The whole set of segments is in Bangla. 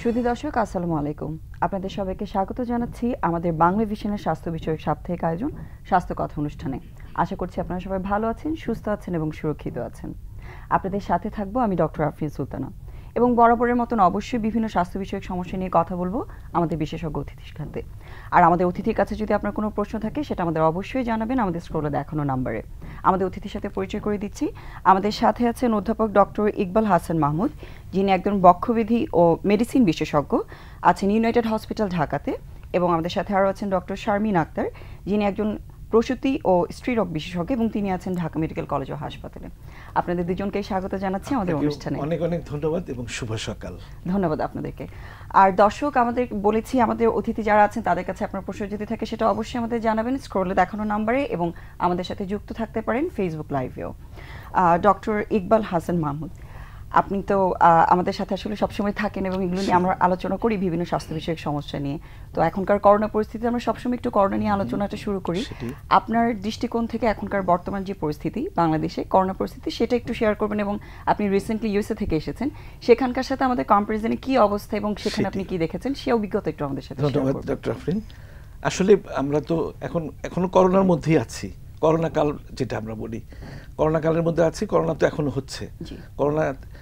সুধী দর্শক আসসালামু আলাইকুম। আপনাদের সবাইকে স্বাগত জানাচ্ছি আমাদের বাংলাভিশনের স্বাস্থ্য বিষয়ক সাপ্তাহিক আয়োজন স্বাস্থ্য কথা অনুষ্ঠানে। আশা করছি আপনারা সবাই ভালো আছেন, সুস্থ আছেন এবং সুরক্ষিত আছেন। আপনাদের সাথে থাকবো আমি ডক্টর আফরিন সুলতানা এবং বরাবরের মতন অবশ্যই বিভিন্ন স্বাস্থ্য বিষয়ক সমস্যা নিয়ে কথা বলবো আমাদের বিশেষজ্ঞ অতিথির সাথে। আর আমাদের অতিথির কাছে যদি আপনার কোনো প্রশ্ন থাকে সেটা আমাদের অবশ্যই জানাবেন আমাদের স্ক্রলে দেখানো নাম্বারে। আমাদের অতিথির সাথে পরিচয় করে দিচ্ছি। আমাদের সাথে আছেন অধ্যাপক ডক্টর ইকবাল হাসান মাহমুদ, যিনি একজন বক্ষবিধি ও মেডিসিন বিশেষজ্ঞ, আছেন ইউনাইটেড হসপিটাল ঢাকাতে। এবং আমাদের সাথে আরও আছেন ডক্টর শারমিন আক্তার, যিনি একজন প্রসূতি ও স্ত্রীরোগ বিশেষজ্ঞ এবং তিনি আছেন ঢাকা মেডিকেল কলেজ ও হাসপাতালে। আপনাদের দুজনকেই স্বাগত জানাচ্ছি আমাদের অনুষ্ঠানে। অনেক অনেক ধন্যবাদ এবং শুভ সকাল। ধন্যবাদ আপনাদেরকে। আর দর্শক, আমাদের বলেছি আমাদের অতিথি যারা আছেন তাদের কাছে আপনার প্রশ্ন যদি থাকে সেটা অবশ্যই আমাদের জানাবেন স্ক্রলে দেখানো নাম্বারে, এবং আমাদের সাথে যুক্ত থাকতে পারেন ফেসবুক লাইভেও। ডক্টর ইকবাল হাসান মাহমুদ, আপনি তো আমাদের সাথে আসলে সবসময় থাকেন এবং এগুলো নিয়ে আমরা আলোচনা করি বিভিন্ন স্বাস্থ্য বিষয়ক সমস্যা নিয়ে। তো এখনকার করোনা পরিস্থিতি আমরা সবসময় একটু করোনা নিয়ে আলোচনাটা শুরু করি। আপনার দৃষ্টিকোণ থেকে এখনকার বর্তমান যে পরিস্থিতি বাংলাদেশে করোনা পরিস্থিতি সেটা একটু শেয়ার করবেন, এবং আপনি রিসেন্টলি ইউএসএ থেকে এসেছেন, সেখানকার সাথে আমাদের কম্পারিজনে কি অবস্থা এবং সেখানে আপনি কি দেখেছেন সেই অভিজ্ঞতা একটু আমাদের সাথে শেয়ার করবেন। ধন্যবাদ ডক্টর আফরিন। আসলে আমরা তো এখনো করোনার মধ্যেই আছি। করোনা কাল যেটা আমরা বলি, করোনা কালের মধ্যে আছি। করোনা তো এখনো হচ্ছে, করোনা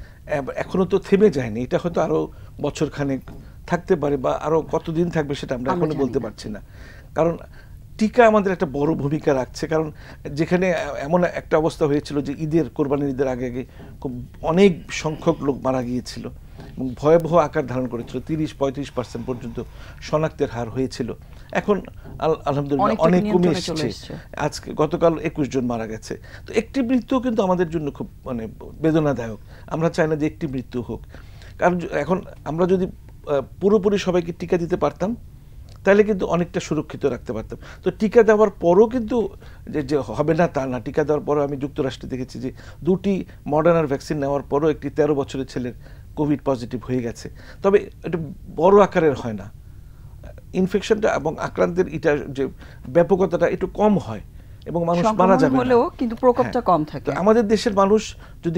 এখনো তো থেমে যায়নি। এটা হয়তো আরো বছর খানেক থাকতে পারে বা আরো কতদিন থাকবে সেটা আমরা এখনো বলতে পারছি না। কারণ টিকা আমাদের একটা বড় ভূমিকা রাখছে। কারণ যেখানে এমন একটা অবস্থা হয়েছিল যে কোরবানির ঈদের আগে আগে খুব অনেক সংখ্যক লোক মারা গিয়েছিল এবং ভয়াবহ আকার ধারণ করেছিল, 30-35% পর্যন্ত শনাক্তের হার হয়েছিল। এখন আলহামদুলিল্লাহ অনেক কমে এসেছে। আজকে গতকাল 21 জন মারা গেছে। তো একটি মৃত্যু কিন্তু আমাদের জন্য খুব বেদনাদায়ক। আমরা চাই না যে একটি মৃত্যু হোক। কারণ এখন আমরা যদি পুরোপুরি সবাইকে টিকা দিতে পারতাম তাহলে কিন্তু অনেকটা সুরক্ষিত রাখতে পারতাম। তো টিকা দেওয়ার পরও কিন্তু যে হবে না তা না। টিকা দেওয়ার পরও আমি যুক্তরাষ্ট্রে দেখেছি যে 2টি মডার্নার ভ্যাকসিন নেওয়ার পরও একটি 13 বছরের ছেলের কোভিড পজিটিভ হয়ে গেছে। তবে এটা বড় আকারের হয় না ইনফেকশনটা, এবং আক্রান্তের এটা যে ব্যাপকতাটা একটু কম হয় এবং মানুষ মারা যাবে না, কিন্তু প্রকোপটা কম থাকে। আমাদের দেশের মানুষ যদি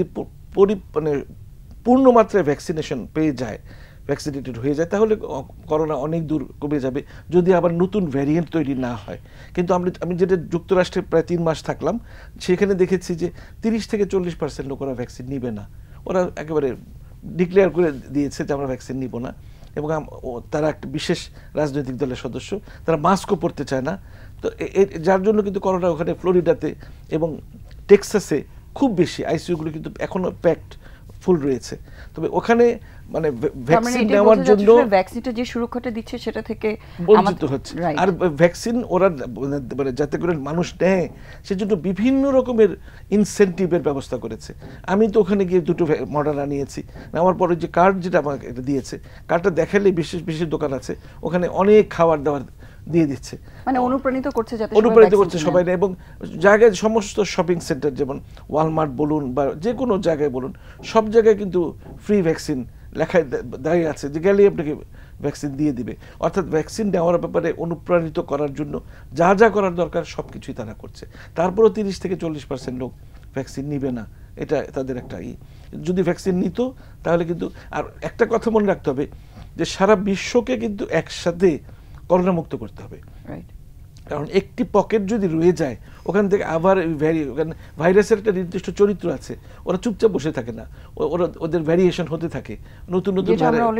পূর্ণ মাত্রায় ভ্যাকসিনেশন পেয়ে যায়, ভ্যাকসিনেটেড হয়ে যায়, তাহলে করোনা অনেক দূর কমে যাবে, যদি আবার নতুন ভ্যারিয়েন্ট তৈরি না হয়। কিন্তু আমি যেটা যুক্তরাষ্ট্রে প্রায় 3 মাস থাকলাম, সেখানে দেখেছি যে 30-40% লোকেরা ভ্যাকসিন নিবে না। ওরা একেবারে ডিক্লেয়ার করে দিয়েছে যে আমরা ভ্যাকসিন নিব না। এবং তারা একটা বিশেষ রাজনৈতিক দলের সদস্য, তারা মাস্কও পরতে চায় না। তো যার জন্য কিন্তু করোনা ওখানে ফ্লোরিডাতে এবং টেক্সাসে খুব বেশি, আইসিইউগুলো কিন্তু এখনো প্যাকড ফুল রয়েছে। তবে ওখানে ভ্যাকসিন নেওয়ার জন্য ভ্যাকসিনটা যে সুরক্ষাটা দিচ্ছে সেটা থেকে বঞ্চিত হচ্ছে। আর ভ্যাকসিন ওরা যাতে করে মানুষ নেয় সেজন্য বিভিন্ন রকমের ইনসেন্টিভের ব্যবস্থা করেছে। আমি তো ওখানে গিয়ে 2টো মডার্না নিয়েছি। নেওয়ার পরে যে কার্ড যেটা আমাকে এটা দিয়েছে, কার্ডটা দেখালে বিশেষ বিশেষ দোকান আছে, ওখানে অনেক খাবার দাবার দিয়ে দিচ্ছে, অনুপ্রাণিত করছে সবাই। এবং জায়গায় সমস্ত শপিং সেন্টার যেমন ওয়ালমার্ট বলুন বা যে কোনো জায়গায় বলুন, সব জায়গায় কিন্তু ফ্রি ভ্যাকসিন লেখায় দাঁড়িয়ে আছে যে গেলেই আপনাকে ভ্যাকসিন দিয়ে দিবে। অর্থাৎ ভ্যাকসিন নেওয়ার ব্যাপারে অনুপ্রাণিত করার জন্য যা যা করার দরকার সব কিছুই তারা করছে। তারপরেও 30-40% লোক ভ্যাকসিন নিবে না, এটা তাদের একটা যদি ভ্যাকসিন নিত তাহলে কিন্তু। আর একটা কথা মনে রাখতে হবে যে সারা বিশ্বকে কিন্তু একসাথে করোনা মুক্ত করতে হবে। কারণ একটি পকেট যদি রয়ে যায়, ওখান থেকে আবার ভাইরাসের একটা নির্দিষ্ট চরিত্র আছে, ওরা চুপচাপ বসে থাকে না, ওদের ভ্যারিয়েশন হতে থাকে, নতুন নতুন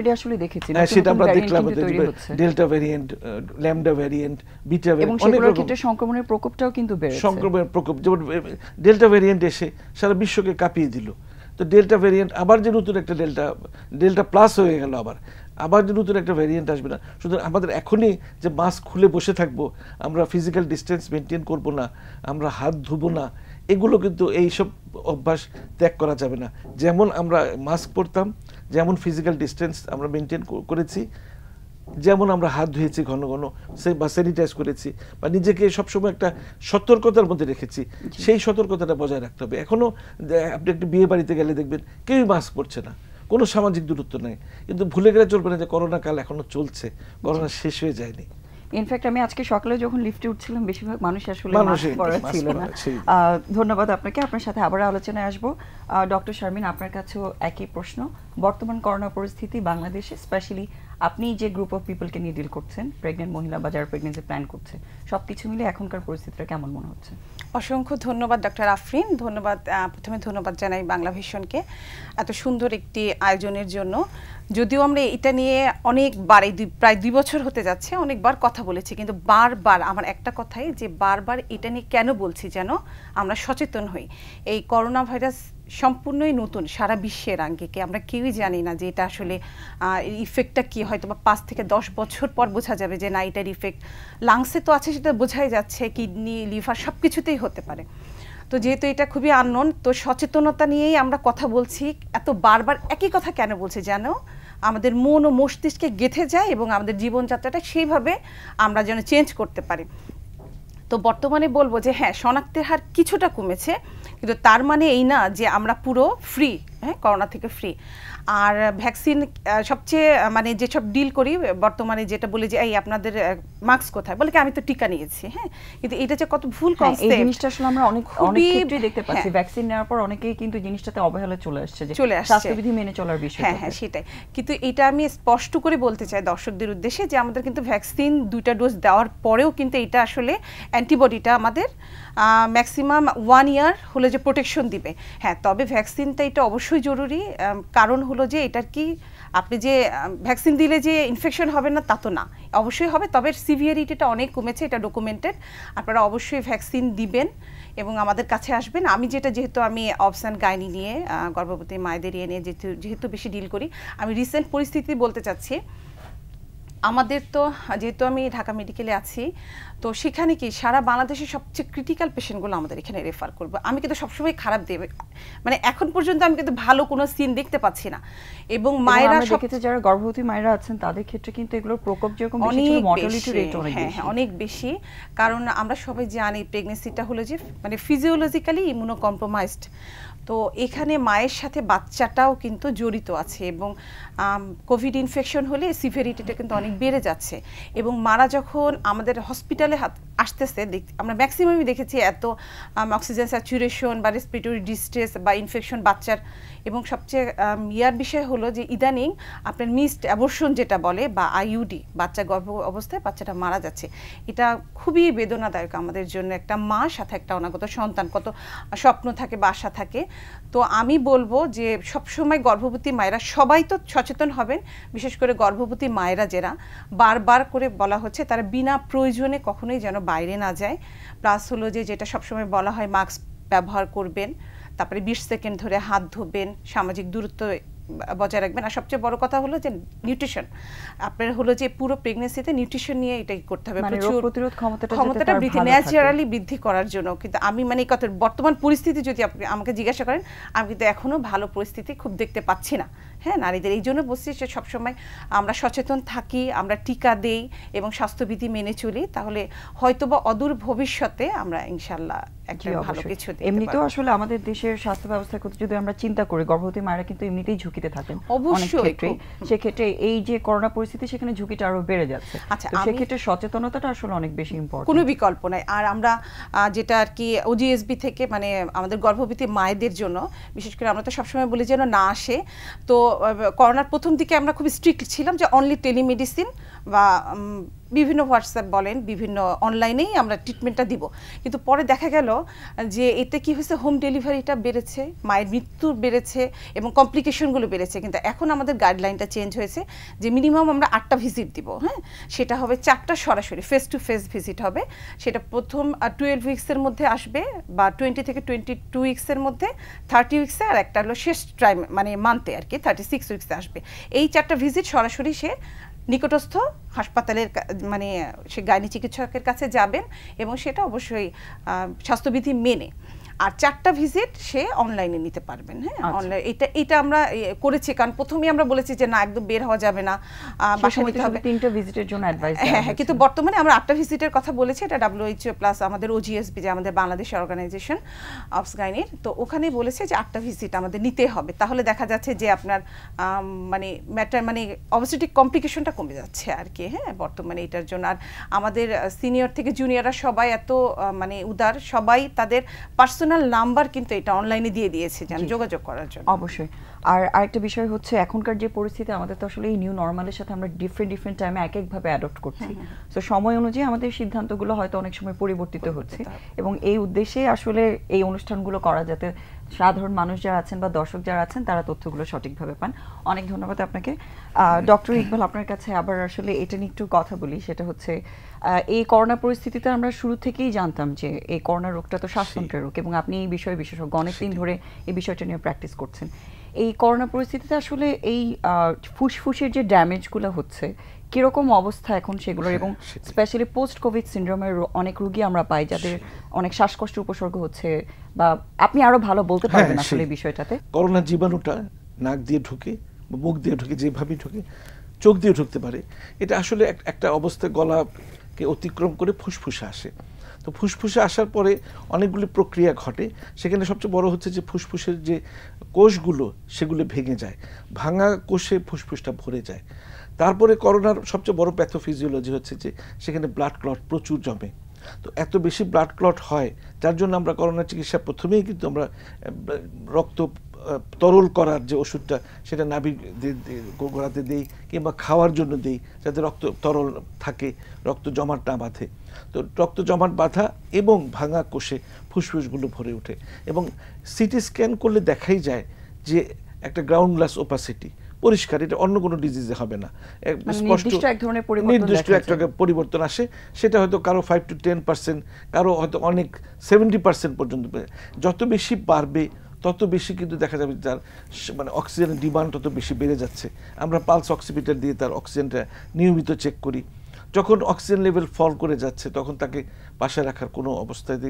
সেটা আমরা দেখলাম। Delta variant, lambda variant, beta variant, অনেক রকম সংক্রমণের প্রকোপটাও কিন্তু বেড়েছে। সংক্রমণের প্রকোপ, যেমন ডেল্টা ভ্যারিয়েন্ট এসে সারা বিশ্বকে কাঁপিয়ে দিল। তো ডেল্টা ভ্যারিয়েন্ট আবার যে নতুন একটা ডেল্টা প্লাস হয়ে গেল, আবার যে নতুন একটা ভ্যারিয়েন্ট আসবে না। সুতরাং আমাদের এখনই যে মাস্ক খুলে বসে থাকবো, আমরা ফিজিক্যাল ডিস্টেন্স মেনটেন করব না, আমরা হাত ধুবো না, এগুলো কিন্তু এইসব অভ্যাস ত্যাগ করা যাবে না। যেমন আমরা মাস্ক পরতাম, যেমন ফিজিক্যাল ডিস্টেন্স আমরা মেনটেন করেছি, যেমন আমরা হাত ধুয়েছি ঘন ঘন বা স্যানিটাইজ করেছি, বা নিজেকে সবসময় একটা সতর্কতার মধ্যে রেখেছি, সেই সতর্কতাটা বজায় রাখতে হবে। এখনো আপনি একটা বিয়ে বাড়িতে গেলে দেখবেন কেউই মাস্ক পরছে না, কোনো সামাজিক দূরত্ব নেই। কিন্তু ভুলে গেলে চলবে না যে করোনা কাল এখনো চলছে, করোনা শেষ হয়ে যায়নি। ইনফ্যাক্ট আমি আজকে সকালে যখন লিফটে উঠছিলাম বেশিরভাগ মানুষ আসলে মাস্ক পরা ছিল না। ধন্যবাদ আপনাকে। আপনার সাথে আবার আলোচনায় আসবো। ডক্টর শারমিন, আপনার কাছেও একই প্রশ্ন। বর্তমান করোনা পরিস্থিতি বাংলাদেশে, স্পেশালি আপনি যে গ্রুপ অফ পিপলকে নিয়ে ডিল করছেন, প্রেগনেন্ট মহিলা বা যারা প্রেগনেন্সি প্ল্যান করছে, সবকিছু মিলে এখনকার পরিস্থিতিটা কেমন মনে হচ্ছে? অসংখ্য ধন্যবাদ ডক্টর আফরিন। ধন্যবাদ, প্রথমে ধন্যবাদ জানাই বাংলাভিশনকে এত সুন্দর একটি আয়োজনের জন্য। যদিও আমরা এটা নিয়ে অনেকবার, প্রায় 2 বছর হতে যাচ্ছে, অনেকবার কথা বলেছি, কিন্তু বারবার আমার একটা কথাই যে বারবার এটা নিয়ে কেন বলছি, যেন আমরা সচেতন হই। এই করোনা ভাইরাস সম্পূর্ণই নতুন সারা বিশ্বের আঙ্গিকে, আমরা কেউই জানি না যে এটা আসলে ইফেক্টটা কী। হয়তো বা 5 থেকে 10 বছর পর বোঝা যাবে যে না, এটার ইফেক্ট লাংসে তো আছে, সেটা বোঝাই যাচ্ছে, কিডনি, লিভার সব কিছুতেই হতে পারে। তো যেহেতু এটা খুবই আননোন, তো সচেতনতা নিয়েই আমরা কথা বলছি। এত বারবার একই কথা কেন বলছি, যেন আমাদের মন ও মস্তিষ্কে গেঁথে যায় এবং আমাদের জীবনযাত্রাটা সেইভাবে আমরা যেন চেঞ্জ করতে পারি। তো বর্তমানে বলবো যে হ্যাঁ, শনাক্তের হার কিছুটা কমেছে, কিন্তু তার মানে এই না যে আমরা পুরো ফ্রি, হ্যাঁ, করোনা থেকে ফ্রি। আর ভ্যাকসিন সবচেয়ে মানে যেসব ডিল করি বর্তমানে, যেটা বলি যে এই আপনাদের মাস্ক কোথায়, বলে কি আমি তো টিকা নিয়েছি, হ্যাঁ, কিন্তু এটা যে কত ভুল কনসেপ্ট। এই জিনিসটা আসলে আমরা অনেক ক্ষেত্রেই দেখতে পাচ্ছি, ভ্যাকসিন নেওয়ার পর অনেকেই কিন্তু জিনিসটাতে অবহেলা চলে আসছে, যে স্বাস্থ্যবিধি মেনে চলার বিষয়। হ্যাঁ হ্যাঁ, সেটাই। কিন্তু এটা আমি স্পষ্ট করে বলতে চাই দর্শকদের উদ্দেশ্যে যে আমাদের কিন্তু ভ্যাকসিন 2টা ডোজ দেওয়ার পরেও কিন্তু এটা আসলে অ্যান্টিবডিটা আমাদের ম্যাক্সিমাম 1 ইয়ার হলে যে প্রোটেকশন দিবে। হ্যাঁ, তবে ভ্যাকসিনটা এটা অবশ্যই জরুরি। কারণ হলো যে এটার কি, আপনি যে ভ্যাকসিন দিলে যে ইনফেকশন হবে না তা তো না, অবশ্যই হবে, তবে সিভিয়ারিটিটা অনেক কমেছে, এটা ডকুমেন্টেড। আপনারা অবশ্যই ভ্যাকসিন দিবেন এবং আমাদের কাছে আসবেন। আমি যেহেতু আমি অবস অ্যান্ড গাইনি নিয়ে, গর্ভবতী মায়েদের নিয়ে যেহেতু বেশি ডিল করি, আমি রিসেন্ট পরিস্থিতি বলতে চাচ্ছি। আমাদের তো যেহেতু আমি ঢাকা মেডিকেলে আছি, তো সেখানে কি সারা বাংলাদেশের সবচেয়ে ক্রিটিক্যাল পেশেন্টগুলো আমাদের এখানে রেফার করবো। আমি কিন্তু সবসময় খারাপ দেবে, মানে এখন পর্যন্ত আমি কিন্তু ভালো কোনো সিন দেখতে পাচ্ছি না। এবং মায়েরা দেখেছে যারা গর্ভবতী মায়েরা আছেন তাদের ক্ষেত্রে কিন্তু এগুলোর প্রকোপ যেরকম মর্টালিটি রেট অনেক বেশি। কারণ আমরা সবাই জানি প্রেগনেন্সিটা হলো যে মানে ফিজিওলজিক্যালি ইমিউনো কম্প্রোমাইজড। তো এখানে মায়ের সাথে বাচ্চাটাও কিন্তু জড়িত আছে, এবং কোভিড ইনফেকশন হলে সিভিয়ারিটিটা কিন্তু অনেক বেড়ে যাচ্ছে। এবং মারা যখন আমাদের হসপিটালে আসতেছে, আমরা ম্যাক্সিমামই দেখেছি এত অক্সিজেন স্যাচুরেশন বা রেসপিরেটরি ডিস্ট্রেস বা ইনফেকশন বাচ্চার। এবং সবচেয়ে ইয়ার বিষয় হলো যে ইদানিং আপনার মিসড অ্যাবর্শন যেটা বলে, বা আইইউডি, বাচ্চা গর্ভ অবস্থায় বাচ্চাটা মারা যাচ্ছে। এটা খুবই বেদনাদায়ক আমাদের জন্য। একটা মা সাথে একটা অনাগত সন্তান, কত স্বপ্ন থাকে বা আশা থাকে। তো আমি বলবো যে সবসময় গর্ভবতী মায়েরা সবাই তো সচেতন হবেন, বিশেষ করে গর্ভবতী মায়েরা যারা বারবার করে বলা হচ্ছে তারা বিনা প্রয়োজনে কখনোই যেন বাইরে না যায়। প্লাস হলো যে যেটা সবসময় বলা হয় মাস্ক ব্যবহার করবেন, তারপরে 20 সেকেন্ড ধরে হাত ধোবেন, সামাজিক দূরত্ব বজায় রাখবেন। আর সবচেয়ে বড় কথা হলো যে নিউট্রিশন, আপনার হলো যে পুরো প্রেগনেন্সিতে নিউট্রিশন নিয়ে এটাই করতে হবে, প্রচুর প্রতিরোধ ক্ষমতাটা ন্যাচারালি বৃদ্ধি করার জন্য। কিন্তু আমি মানে এই কথা, বর্তমান পরিস্থিতি যদি আপনি আমাকে জিজ্ঞাসা করেন, আমি কিন্তু এখনো ভালো পরিস্থিতি খুব দেখতে পাচ্ছি না, হ্যাঁ, নারীদের। এই জন্য বলছি যে সবসময় আমরা সচেতন থাকি, আমরা টিকা দেই এবং স্বাস্থ্যবিধি মেনে চলি, তাহলে হয়তোবা অদূর ভবিষ্যতে আমরা ইনশাল্লাহ একটা ভালো কিছু দেখতে পারব। এমনিতেও আসলে আমাদের দেশের স্বাস্থ্য ব্যবস্থার কথা যদি আমরা চিন্তা করি, গর্ভবতী মায়েরা কিন্তু এমনিতেই ঝুঁকিতে থাকেন অনেক ক্ষেত্রে। সেক্ষেত্রে এই যে করোনা পরিস্থিতি, সেখানে ঝুঁকিটা আরো বেড়ে যাচ্ছে। তো সেক্ষেত্রে সচেতনতাটা আসলে অনেক বেশি ইম্পর্টেন্ট, কোনো বিকল্প নাই। আর আমরা যেটা আর কি ওজিএসবি থেকে, মানে আমাদের গর্ভবতী মায়েদের জন্য বিশেষ করে, আমরা তো সবসময় বলি যেন না আসে। তো করোনার প্রথম দিকে আমরা খুব স্ট্রিক্ট ছিলাম যে অনলি টেলিমেডিসিন বা বিভিন্ন হোয়াটসঅ্যাপ বলেন, বিভিন্ন অনলাইনেই আমরা ট্রিটমেন্টটা দিব। কিন্তু পরে দেখা গেল যে এতে কি হয়েছে, হোম ডেলিভারিটা বেড়েছে, মায়ের মৃত্যু বেড়েছে এবং কমপ্লিকেশনগুলো বেড়েছে। কিন্তু এখন আমাদের গাইডলাইনটা চেঞ্জ হয়েছে যে মিনিমাম আমরা 8টা ভিজিট দিব, হ্যাঁ, সেটা হবে 4টা সরাসরি ফেস টু ফেস ভিজিট হবে। সেটা প্রথম 12 উইক্সের মধ্যে আসবে, বা 20 থেকে 22 উইক্সের মধ্যে, 30 উইক্সে, আর একটা হলো শেষ ট্রাইম মানে মান্থে আর কি 36 উইক্সে আসবে। এই 4টা ভিজিট সরাসরি সে নিকটস্থ হাসপাতালের মানে সে গাইনি চিকিৎসকের কাছে যাবেন, এবং সেটা অবশ্যই স্বাস্থ্যবিধি মেনে। আর 4টা ভিজিট সে অনলাইনে নিতে পারবেন। হ্যাঁ, অনলাইন এটা আমরা করেছি, কারণ প্রথমেই আমরা বলেছি যে না একদম বের হওয়া যাবে না, বাসায় নিতে হবে। 3টা ভিজিটের জন্য অ্যাডভাইস হ্যাঁ হ্যাঁ, কিন্তু বর্তমানে আমরা 8টা ভিজিটের কথা বলেছি, এটা WHO প্লাস আমাদের OGSB যে আমাদের বাংলাদেশ অর্গানাইজেশন অফ গাইনির, তো ওখানে বলেছে যে 8টা ভিজিট আমাদের নিতে হবে, তাহলে দেখা যাচ্ছে যে আপনার মানে ম্যাটার মানে অবস্টেটিক কমপ্লিকেশনটা কমে যাচ্ছে আর কি। হ্যাঁ, বর্তমানে এটার জন্য আর আমাদের সিনিয়র থেকে জুনিয়ররা সবাই এত মানে উদার, সবাই তাদের পার্সোনাল নাম্বার কিন্তু এটা অনলাইনে দিয়ে দিয়েছে যেন যোগাযোগ করার জন্য। অবশ্যই। আর আরেকটা বিষয় হচ্ছে এখনকার যে পরিস্থিতি, আমাদের তো আসলে এই নিউ নরমালের সাথে আমরা ডিফারেন্ট টাইমে এক একভাবে অ্যাডপ্ট করছি, সো সময় অনুযায়ী আমাদের সিদ্ধান্তগুলো হয়তো অনেক সময় পরিবর্তিত হচ্ছে, এবং এই উদ্দেশ্যে আসলে এই অনুষ্ঠানগুলো করা যাতে সাধারণ মানুষ যারা আছেন বা দর্শক যারা আছেন তারা তথ্যগুলো সঠিকভাবে পান। অনেক ধন্যবাদ আপনাকে। ডক্টর ইকবাল, আপনার কাছে আবার আসলে এটা নিয়ে একটু কথা বলি, সেটা হচ্ছে এই করোনা পরিস্থিতিতে আমরা শুরু থেকেই জানতাম যে এই করোনা রোগটা তো শ্বাসতন্ত্রের রোগ, এবং আপনি এই বিষয়ে বিশেষজ্ঞ, অনেকদিন ধরে এই বিষয়টা নিয়ে প্র্যাকটিস করছেন। এই করোনা পরিস্থিতিতে আসলে এই ফুসফুসের যে ড্যামেজগুলো হচ্ছে কিরকম অবস্থা এখন সেগুলোর, এবং স্পেশালি পোস্ট কোভিড সিনড্রোমের অনেক রোগী আমরা পাই যাদের অনেক শ্বাসকষ্টের উপসর্গ হচ্ছে, বা আপনি আরো ভালো বলতে পারবেন আসলে এই বিষয়টাতে? করোনা জীবাণুটা নাক দিয়ে ঢুকে, মুখ দিয়ে ঢুকে, যেভাবে ঢুকে, চোখ দিয়ে ঢুকতে পারে। এটা আসলে একটা অবস্থায় গলাকে অতিক্রম করে ফুসফুসে আসে। তো ফুসফুসে আসার পরে অনেকগুলি প্রক্রিয়া ঘটে। সেখানে সবচেয়ে বড় হচ্ছে যে ফুসফুসের যে কোষগুলো সেগুলো ভেঙে যায়, ভাঙা কোষে ফুসফুসটা ভরে যায়। তারপরে করোনার সবচেয়ে বড় প্যাথোফিজিওলজি হচ্ছে যে সেখানে ব্লাড ক্লট প্রচুর জমে। তো এত বেশি ব্লাড ক্লট হয় যার জন্য আমরা করোনার চিকিৎসা প্রথমেই কিন্তু আমরা রক্ত তরল করার যে ওষুধটা সেটা নাভি গোড়াতে দেই, কিংবা খাওয়ার জন্য দেই যাতে রক্ত তরল থাকে, রক্ত জমাট না বাঁধে। তো রক্ত জমাট বাঁধা এবং ভাঙা কোষে ফুসফুসগুলো ভরে ওঠে, এবং সিটি স্ক্যান করলে দেখাই যায় যে একটা গ্রাউন্ড গ্লাস ওপাসিটি পরিষ্কার, এটা অন্য কোনো ডিজিজে হবে না। নির্দিষ্ট এক ধরনের নির্দিষ্ট একটা পরিবর্তন আসে, সেটা হয়তো কারো 5 to 10%, কারো হয়তো অনেক 70% পর্যন্ত। যত বেশি বাড়বে তত বেশি কিন্তু দেখা যাবে তার মানে অক্সিজেনের ডিমান্ড তত বেশি বেড়ে যাচ্ছে। আমরা পালস অক্সিমিটার দিয়ে তার অক্সিজেনটা নিয়মিত চেক করি। যখন অক্সিজেন লেভেল ফল করে যাচ্ছে তখন তাকে বাসায় রাখার কোনো অবস্থায়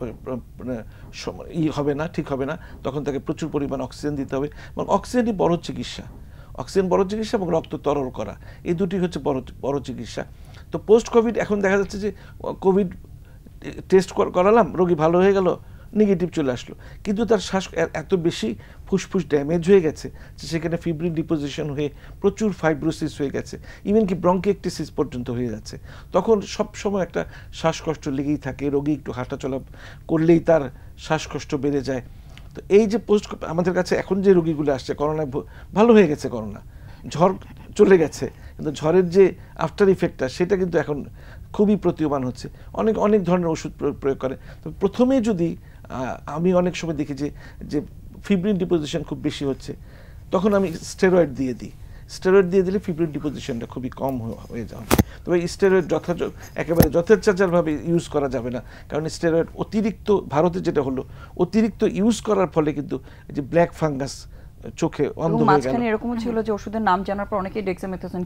হবে না, ঠিক হবে না। তখন তাকে প্রচুর পরিমাণ অক্সিজেন দিতে হবে, এবং অক্সিজেনই বড় চিকিৎসা। অক্সিজেন বড় চিকিৎসা এবং রক্ত তরল করা, এই দুটি হচ্ছে বড় চিকিৎসা। তো পোস্ট কোভিড এখন দেখা যাচ্ছে যে কোভিড টেস্ট করালাম, রোগী ভালো হয়ে গেল, নেগেটিভ চলে আসলো, কিন্তু তার শ্বাস এত বেশি ফুসফুস ড্যামেজ হয়ে গেছে যে সেখানে ফিব্রিন ডিপোজিশন হয়ে প্রচুর ফাইব্রোসিস হয়ে গেছে, ইভেন কি ব্রঙ্কিয়েক্টিসিস পর্যন্ত হয়ে যাচ্ছে। তখন সবসময় একটা শ্বাসকষ্ট লেগেই থাকে, রোগী একটু হাঁটাচলা করলেই তার শ্বাসকষ্ট বেড়ে যায়। তো এই যে আমাদের কাছে এখন যে রোগীগুলো আসছে, করোনায় ভালো হয়ে গেছে, করোনা ঝড় চলে গেছে, কিন্তু ঝড়ের যে আফটার ইফেক্টটা সেটা কিন্তু এখন খুবই প্রতীয়মান হচ্ছে। অনেক ধরনের ওষুধ প্রয়োগ করে। তো প্রথমে যদি আমি অনেক সময় দেখি যে ফিব্রিন ডিপোজিশন খুব বেশি হচ্ছে, তখন আমি স্টেরয়েড দিয়ে দিই। স্টেরয়েড দিয়ে দিলে ফিব্রিন ডিপোজিশনটা খুবই কম হয়ে যাবে। তবে স্টেরয়েড একেবারে যথেচ্ছাচারভাবে ইউজ করা যাবে না, কারণ স্টেরয়েড অতিরিক্ত, ভারতে যেটা হলো, অতিরিক্ত ইউজ করার ফলে কিন্তু যে ব্ল্যাক ফাঙ্গাস চোখে অন্ধ হয়ে গেল। এরকম ছিল যে ওষুধের নাম জানার পর অনেকেই ডেক্সামেথাসোন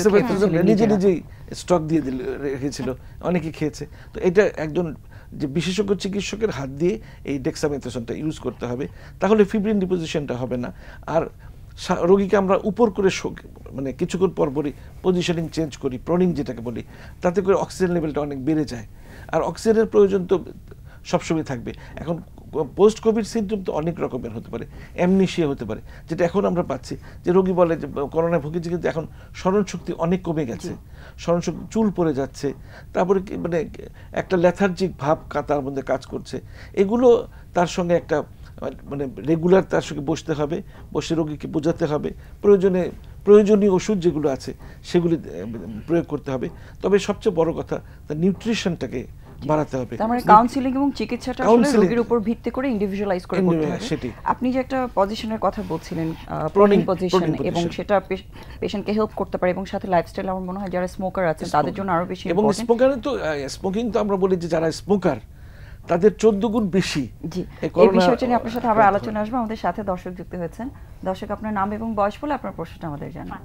নিজেই স্টক দিয়ে রেখেছিল, অনেকে খেয়েছে। তো এটা একজন যে বিশেষজ্ঞ চিকিৎসকের হাত দিয়ে এই ডেক্সামেথাসোনটা ইউজ করতে হবে, তাহলে ফিব্রিন ডিপোজিশনটা হবে না। আর রোগীকে আমরা উপর করে মানে কিছুক্ষণ পরপরই পজিশনিং চেঞ্জ করি, প্রনিং যেটাকে বলি, তাতে করে অক্সিজেন লেভেলটা অনেক বেড়ে যায়। আর অক্সিজেনের প্রয়োজন তো সবসময় থাকবে। এখন পোস্ট কোভিড সিমটম তো অনেক রকমের হতে পারে, অ্যামনেশিয়া হতে পারে, যেটা এখন আমরা পাচ্ছি যে রোগী বলে যে করোনায় ভুগেছে কিন্তু এখন স্মরণশক্তি অনেক কমে গেছে, স্মরণশক্তি চুল পড়ে যাচ্ছে, তারপরে মানে একটা লেথার্জিক ভাব তার মধ্যে কাজ করছে। এগুলো তার সঙ্গে একটা মানে রেগুলার তার সঙ্গে বসতে হবে, বসে রোগীকে বোঝাতে হবে, প্রয়োজনীয় ওষুধ যেগুলো আছে সেগুলি প্রয়োগ করতে হবে। তবে সবচেয়ে বড় কথা তার নিউট্রিশনটাকে বাড়াতে হবে। তার মানে কাউন্সেলিং এবং চিকিৎসাটা আসলে রোগীর উপর ভিত্তি করে ইন্ডিভিজুয়ালাইজ করে করতে হবে। আপনি যে একটা পজিশনের কথা বলছিলেন, প্রনিং পজিশন, এবং সেটা পেশেন্টকে হেল্প করতে পারে, এবং সাথে লাইফস্টাইল আমার মনে হয় যারা স্মোকার আছেন তাদের জন্য আরো বেশি এবং স্মোকিং তো আমরা বলি যে যারা স্মোকার তাদের 14 গুণ বেশি। জি, এই বিষয়টা নিয়ে আপনার সাথে আবার আলোচনা আসবে। আমাদের সাথে দর্শক যুক্ত হয়েছেন। দর্শক, আপনার নাম এবং বয়স বলে আপনার প্রশ্নটা আমাদের জানান।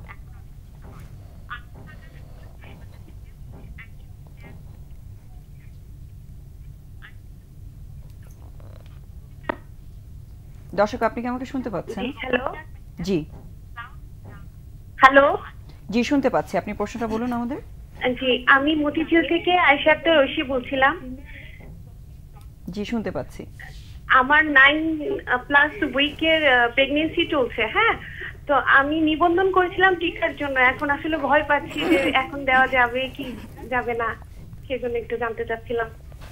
দর্শক আপনি কি আমাকে শুনতে পাচ্ছেন? হ্যালো জি হ্যালো জি শুনতে পাচ্ছি, আপনি প্রশ্নটা বলুন আমাদের। জি, আমি মতিঝিল থেকে আয়েশা আক্তার ঐশী বলছিলাম। জি শুনতে পাচ্ছি। আমার 9+ উইকের প্রেগন্যান্সি চলছে। হ্যাঁ, তো আমি নিবন্ধন করেছিলাম টিকার জন্য। এখন আসলে ভয় পাচ্ছি যে এখন দেওয়া যাবে কি যাবে না, সেজন্য একটু জানতে চাচ্ছিলাম।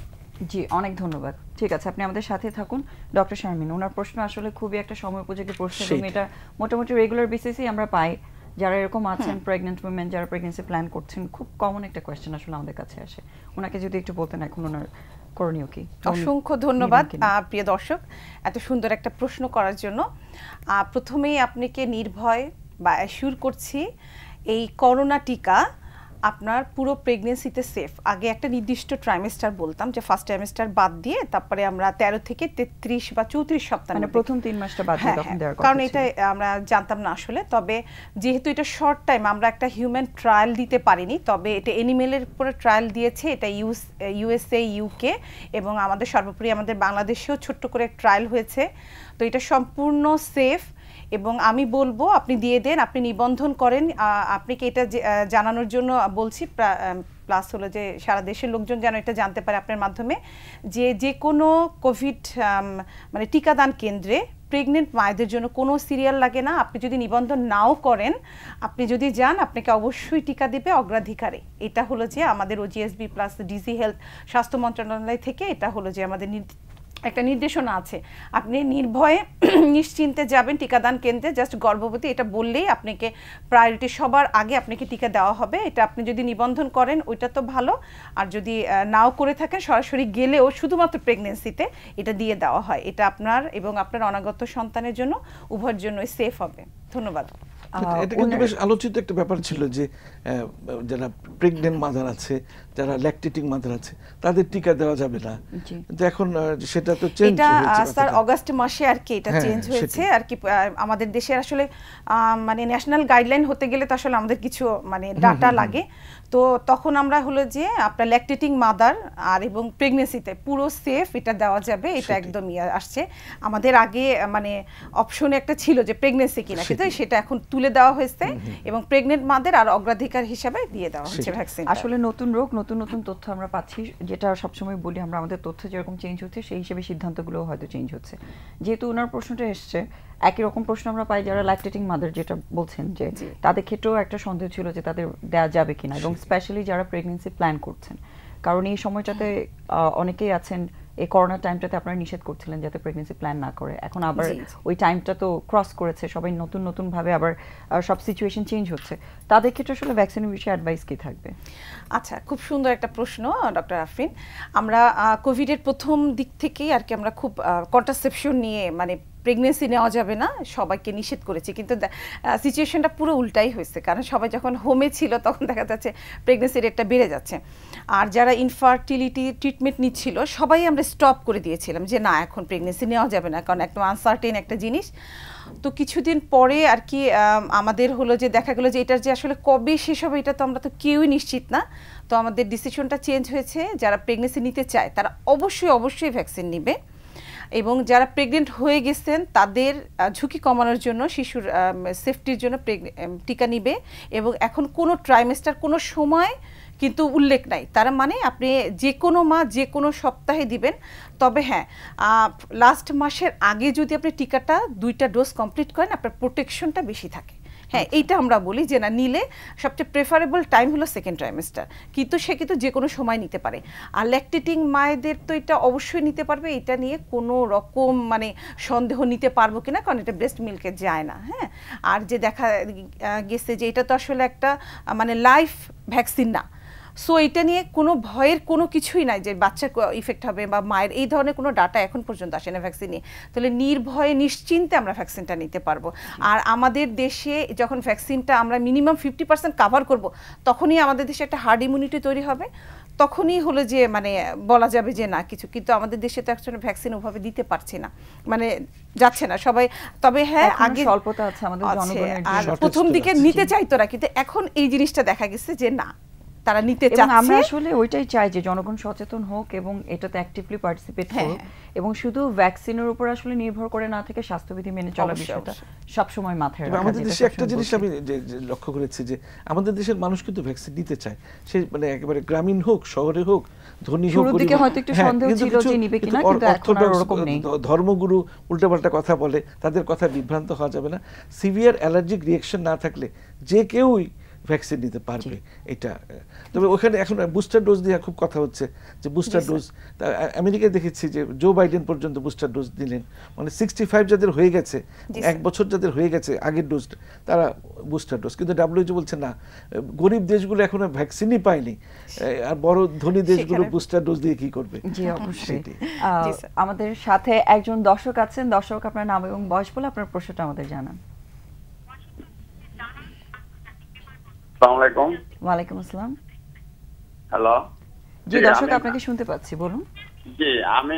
জি অনেক ধন্যবাদ। ঠিক আছে, আপনি আমাদের সাথে থাকুন। ডক্টর শারমিন, ওনার প্রশ্ন আসলে খুবই একটা সময় উপযোগী প্রশ্ন এবং এটা মোটামুটি রেগুলার বেসিসেই আমরা পাই। যারা এরকম আছেন প্রেগন্যান্ট উইমেন, যারা প্রেগন্যান্সি প্ল্যান করছেন, খুব কমন একটা কোয়েশ্চেন আসলে আমাদের কাছে আসে। ওনাকে যদি একটু বলতেন এখন ওনার করণীয় কি? অসংখ্য ধন্যবাদ প্রিয় দর্শক এত সুন্দর একটা প্রশ্ন করার জন্য। প্রথমেই আপনাকে নির্ভয় বা অ্যাসিওর করছি এই করোনা টিকা আপনার পুরো প্রেগন্যান্সিতে সেফ। আগে একটা নির্দিষ্ট ট্রাইমেস্টার বলতাম যে ফার্স্ট ট্রাইমেস্টার বাদ দিয়ে তারপরে আমরা 13 থেকে 33 বা 34 সপ্তাহ মানে প্রথম 3 মাসটা বাদ দিয়ে তখন দেওয়ার কথা, কারণ এটা আমরা জানতাম না আসলে। তবে যেহেতু এটা শর্ট টাইম আমরা একটা হিউম্যান ট্রায়াল দিতে পারিনি, তবে এটা এনিমেলের উপরে ট্রায়াল দিয়েছে। এটা ইউএসএ, ইউকে এবং আমাদের সর্বোপরি আমাদের বাংলাদেশেও ছোট্ট করে ট্রায়াল হয়েছে। তো এটা সম্পূর্ণ সেফ এবং আমি বলবো আপনি দিয়ে দেন, আপনি নিবন্ধন করেন। আপনাকে এটা জানানোর জন্য বলছি, প্লাস হলো যে সারা দেশের লোকজন যেন এটা জানতে পারে আপনার মাধ্যমে, যে কোনো কোভিড মানে টিকাদান কেন্দ্রে প্রেগনেন্ট মায়েদের জন্য কোনো সিরিয়াল লাগে না। আপনি যদি নিবন্ধন নাও করেন, আপনি যদি যান আপনাকে অবশ্যই টিকা দেবে অগ্রাধিকারে। এটা হলো যে আমাদের ওজিএসবি প্লাস ডিজি হেলথ স্বাস্থ্য মন্ত্রণালয় থেকে এটা হলো যে আমাদের একটা নির্দেশনা আছে। আপনি নির্ভয়ে নিশ্চিন্তে যাবেন টিকাদান কেন্দ্রে। জাস্ট গর্ভবতী এটা বললেই আপনাকে প্রায়োরিটি সবার আগে আপনাকে টিকা দেওয়া হবে। এটা আপনি যদি নিবন্ধন করেন ওইটা তো ভালো, আর যদি নাও করে থাকেন সরাসরি গেলেও শুধুমাত্র প্রেগনেন্সিতে এটা দিয়ে দেওয়া হয়। এটা আপনার এবং আপনার অনাগত সন্তানের জন্য উভয়ের জন্যই সেফ হবে। ধন্যবাদ। এটা কিন্তু বেশ আলোচিত একটা ব্যাপার ছিল যে যারা প্রেগনেন্ট মাদার আছে, যারা ল্যাকটেটিং মাদার আছে, তাদের টিকা দেওয়া যাবে না। কিন্তু এখন সেটা তো চেঞ্জ হয়েছে। এটা স্যার অগাস্ট মাসে আর কি এটা চেঞ্জ হয়েছে আর কি। আমাদের দেশের আসলে মানে ন্যাশনাল গাইডলাইন হতে গেলে তো আসলে আমাদের কিছু মানে ডাটা লাগে। তো তখন আমরা হলো যে আপনার ল্যাকটেটিং মাদার আর এবং প্রেগনেন্সিতে পুরো সেফ এটা দেওয়া যাবে, এটা একদম আসছে। আমাদের আগে মানে অপশনে একটা ছিল যে প্রেগনেন্সি কিনা, কিন্তু সেটা এখন তুলে দেওয়া হয়েছে এবং প্রেগনেন্ট মাদের আর অগ্রাধিকার হিসাবে দিয়ে দেওয়া হচ্ছে ভ্যাকসিন। আসলে নতুন রোগ, নতুন নতুন তথ্য আমরা পাচ্ছি, যেটা সবসময় বলি আমরা আমাদের তথ্য যেরকম চেঞ্জ হচ্ছে সেই হিসেবে সিদ্ধান্তগুলো হয়তো চেঞ্জ হচ্ছে। যেহেতু ওনার প্রশ্নটা এসছে, একই রকম প্রশ্ন আমরা পাই যারা ল্যাকটেটিং মাদার, যেটা বলছেন যে তাদের ক্ষেত্রেও একটা সন্দেহ ছিল যে তাদের দেওয়া যাবে কিনা, এবং স্পেশালি যারা প্রেগনেন্সি প্ল্যান করছেন। কারণ এই সময়টাতে অনেকেই আছেন এই করোনা টাইমটাতে আপনারা নিষেধ করছিলেন যাতে প্রেগনেন্সি প্ল্যান না করে। এখন আবার ওই টাইমটা তো ক্রস করেছে, সবাই নতুন নতুন ভাবে আবার সব সিচুয়েশন চেঞ্জ হচ্ছে। তাদের ক্ষেত্রে আসলে ভ্যাকসিনের বিষয়ে অ্যাডভাইস কি থাকবে? আচ্ছা, খুব সুন্দর একটা প্রশ্ন ডক্টর আফরিন। আমরা কোভিডের প্রথম দিক থেকেই আর কি আমরা খুব কন্ট্রাসেপশন নিয়ে মানে প্রেগনেন্সি নেওয়া যাবে না সবাইকে নিষেধ করেছি, কিন্তু সিচুয়েশনটা পুরো উল্টাই হয়েছে। কারণ সবাই যখন হোমে ছিল তখন দেখা যাচ্ছে প্রেগনেন্সি রেটটা বেড়ে যাচ্ছে, আর যারা ইনফার্টিলিটি ট্রিটমেন্ট নিচ্ছিল সবাই আমরা স্টপ করে দিয়েছিলাম যে না এখন প্রেগনেন্সি নেওয়া যাবে না, কারণ একদম আনসার্টেন একটা জিনিস। তো কিছুদিন পরে আর কি আমাদের হলো যে দেখা গেলো যে এটার যে আসলে কবে শেষ হবে এটা তো আমরা তো কেউই নিশ্চিত না। তো আমাদের ডিসিশনটা চেঞ্জ হয়েছে, যারা প্রেগনেন্সি নিতে চায় তারা অবশ্যই ভ্যাকসিন নেবে, এবং যারা প্রেগনেন্ট হয়ে গেছেন তাদের ঝুঁকি কমানোর জন্য, শিশুর সেফটির জন্য টিকা নিবে। এবং এখন কোনো ট্রাইমেস্টার কোনো সময় কিন্তু উল্লেখ নাই, তারা মানে আপনি যে কোনো মা যে কোনো সপ্তাহে দিবেন। তবে হ্যাঁ, লাস্ট মাসের আগে যদি আপনি টিকাটা 2টা ডোজ কমপ্লিট করেন আপনার প্রোটেকশনটা বেশি থাকে। হ্যাঁ, এইটা আমরা বলি যে না নিলে সবচেয়ে প্রেফারেবল টাইম হলো সেকেন্ড ট্রাইমেস্টার, কিন্তু সে কিন্তু যে কোনো সময় নিতে পারে। আর ল্যাকটেটিং মায়েদের তো এটা অবশ্যই নিতে পারবে, এটা নিয়ে কোনো রকম মানে সন্দেহ নিতে পারবো কিনা, কারণ এটা ব্রেস্ট মিল্কে যায় না। হ্যাঁ, আর যে দেখা গেছে যে এটা তো আসলে একটা মানে লাইফ ভ্যাকসিন না, সো এটা নিয়ে কোনো ভয়ের কোনো কিছুই নাই যে বাচ্চার ইফেক্ট হবে বা মায়ের, এই ধরনের কোনো ডাটা এখন পর্যন্ত আসে না ভ্যাকসিন নিয়ে। তাহলে নির্ভয়ে নিশ্চিন্তে আমরা ভ্যাকসিনটা নিতে পারবো। আর আমাদের দেশে যখন ভ্যাকসিনটা আমরা মিনিমাম 50% কাভার করব, তখনই আমাদের দেশে একটা হার্ড ইমিউনিটি তৈরি হবে, তখনই হলো যে মানে বলা যাবে যে না কিছু। কিন্তু আমাদের দেশে তো একজন ভ্যাকসিন ওভাবে দিতে পারছে না, মানে যাচ্ছে না সবাই। তবে হ্যাঁ আগে স্বল্পতা আছে আমাদের জনগণের, আর প্রথম দিকে নিতে চাইতো না, কিন্তু এখন এই জিনিসটা দেখা গেছে যে না তারা নিতে এবং চাচ্ছে। আমরা আসলে ওইটাই চাই যে জনগণ সচেতন হোক এবং এটাতে অ্যাক্টিভলি পার্টিসিপেট করুক, এবং শুধু ভ্যাকসিনের উপর আসলে নির্ভর করে না থেকে স্বাস্থ্যবিধি মেনে চলার বিষয়টা সবসময় মাথায় রাখা। আমাদের দেশে একটা জিনিস আমি যে লক্ষ্য করেছি যে আমাদের দেশের মানুষ কিন্তু ভ্যাকসিন নিতে চায়, সে মানে একেবারে গ্রামীণ হোক শহরে হোক ধনী হোক, শুরুর দিকে হয়তো একটু সন্দেহ ছিল যে নিবে কিনা, কিন্তু এখন আর ওরকম নেই। ধর্মগুরু উল্টাপাল্টা কথা বলে, তাদের কথা বিভ্রান্ত হওয়া যাবে না। সিভিয়ার অ্যালার্জিক রিঅ্যাকশন না থাকলে যে কেউই ভ্যাকসিন নিতে পারবে এটা। তবে ওখানে এখন বুস্টার ডোজ দিয়ে খুব কথা হচ্ছে যে বুস্টার ডোজ, আমেরিকায় দেখেছি যে জো বাইডেন পর্যন্ত বুস্টার ডোজ দিলেন, মানে 65 যাদের হয়ে গেছে, 1 বছর যাদের হয়ে গেছে আগের ডোজ, তারা বুস্টার ডোজ। কিন্তু WHO বলছে না, গরিব দেশগুলো এখনো ভ্যাকসিনই পায়নি, আর বড় ধনী দেশগুলো বুস্টার ডোজ দিয়ে কি করবে? জি অবশ্যই। আমাদের সাথে একজন দর্শক আছেন। দর্শক, আপনার নাম এবং বয়স বলে আপনার প্রশ্নটা আমাদের জানান। ওয়ালাইকুম আসসালাম। হ্যালো, জি দর্শক, আপনাকে শুনতে পাচ্ছি, বলুন। জি, আমি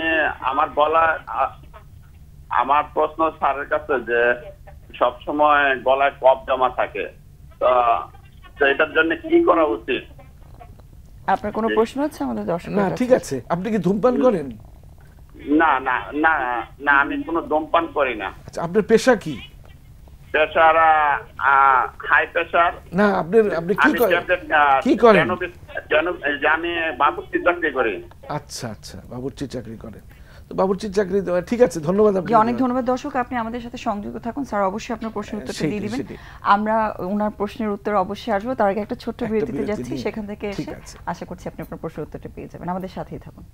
আমার প্রশ্ন স্যারের কাছে যে সব সময় গলায় কফ জমা থাকে, তো এটার জন্য কি করা উচিত? আপনার কোনো প্রশ্ন আছে আমাদের দর্শক? না, ঠিক আছে। আপনি কি ধূমপান করেন? না না না না, আমি কোনো ধূমপান করি না। আচ্ছা, আপনার পেশা কি? Pressure, high pressure. না, আপনি কি করেন? আমি বাবুর্চি চাকরি করি। আচ্ছা আচ্ছা, বাবুর্চি চাকরি করেন। তো বাবুর্চির চাকরি, ঠিক আছে, ধন্যবাদ আপনাকে। অনেক ধন্যবাদ। দর্শক, আপনি আমাদের সাথে সংযুক্ত থাকুন, স্যার অবশ্যই আপনার প্রশ্নের উত্তরটা দিয়ে দিবেন। আমরা ওনার প্রশ্নের উত্তর অবশ্যই আসবো, তার আগে একটা ছোট্ট বিরতিতে যাচ্ছি, সেখান থেকে এসে আশা করছি আপনি আপনার প্রশ্নের উত্তরটা পেয়ে যাবেন। আমাদের সাথেই থাকুন।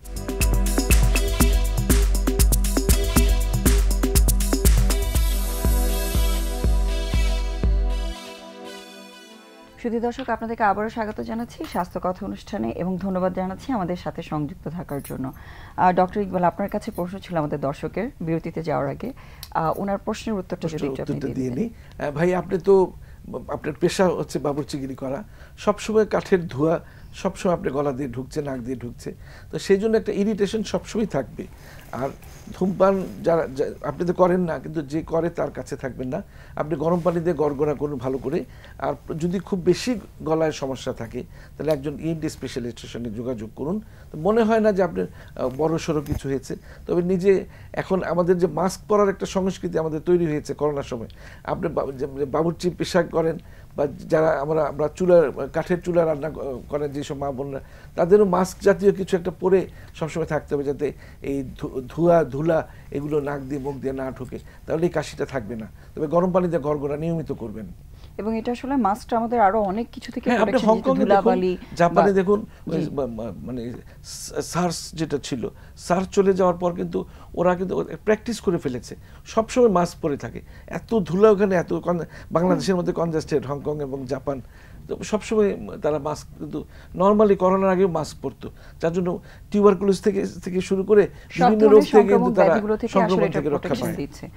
শুধু দর্শক, আপনাদেরকে আবারও স্বাগত জানাচ্ছি স্বাস্থ্য কথা অনুষ্ঠানে এবং ধন্যবাদ জানাচ্ছি আমাদের সাথে সংযুক্ত থাকার জন্য। ডক্টর ইকবাল, আপনার কাছে প্রশ্ন ছিল আমাদের দর্শকের, বিরতিতে যাওয়ার আগে ওনার প্রশ্নের উত্তরটা যদি একটু দিয়ে দিন। ভাই, আপনি তো, আপনার পেশা হচ্ছে বাবুর্চিগিরি করা, সবসময় কাঠের ধোঁয়া সবসময় আপনার গলা দিয়ে ঢুকছে, নাক দিয়ে ঢুকছে, তো সেই জন্য একটা ইরিটেশন সবসময় থাকবে। আর ধূমপান যারা, আপনি তো করেন না, কিন্তু যে করে তার কাছে থাকবেন না। আপনি গরম পানি দিয়ে গড়গড়া করুন ভালো করে। আর যদি খুব বেশি গলায় সমস্যা থাকে তাহলে একজন ইএনটি স্পেশালিস্টের সঙ্গে যোগাযোগ করুন। তো মনে হয় না যে আপনার বড় সড়ো কিছু হয়েছে। তবে নিজে, এখন আমাদের যে মাস্ক পরার একটা সংস্কৃতি আমাদের তৈরি হয়েছে করোনার সময়, আপনি বাবুর্চি পেশা করেন বা যারা আমরা কাঠের চুলা রান্না করেন যেসব মা বোনরা, তাদেরও মাস্ক জাতীয় কিছু একটা পরে সবসময় থাকতে হবে, যাতে এই ধুলা এগুলো নাক দিয়ে মুখ দিয়ে না ঢোকে, তাহলে এই কাশিটা থাকবে না। তবে গরম পানি দিয়ে গড়গড়া নিয়মিত করবেন। এবং এটা আসলে মাস্কটা আমাদের আরো অনেক কিছু থেকে প্রোটেকশন দিতে, ধুলাবালি, জাপানে দেখুন মানে সার্স যেটা ছিল, সার্স চলে যাওয়ার পর কিন্তু ওরা কিন্তু প্র্যাকটিস করে ফেলেছে, সবসময় মাস্ক পরে থাকে। এত ধুলা ওখানে, এত বাংলাদেশের মধ্যে কনজাস্টেড হংকং এবং জাপান, তো সবসময় তারা মাস্ক, কিন্তু নর্মালি করোনার আগেও মাস্ক পরতো, যার জন্য টিউবারকুলোস থেকে শুরু করে বিভিন্ন রোগ থেকে কিন্তু তারা সংক্রমণ থেকে রক্ষা পায়।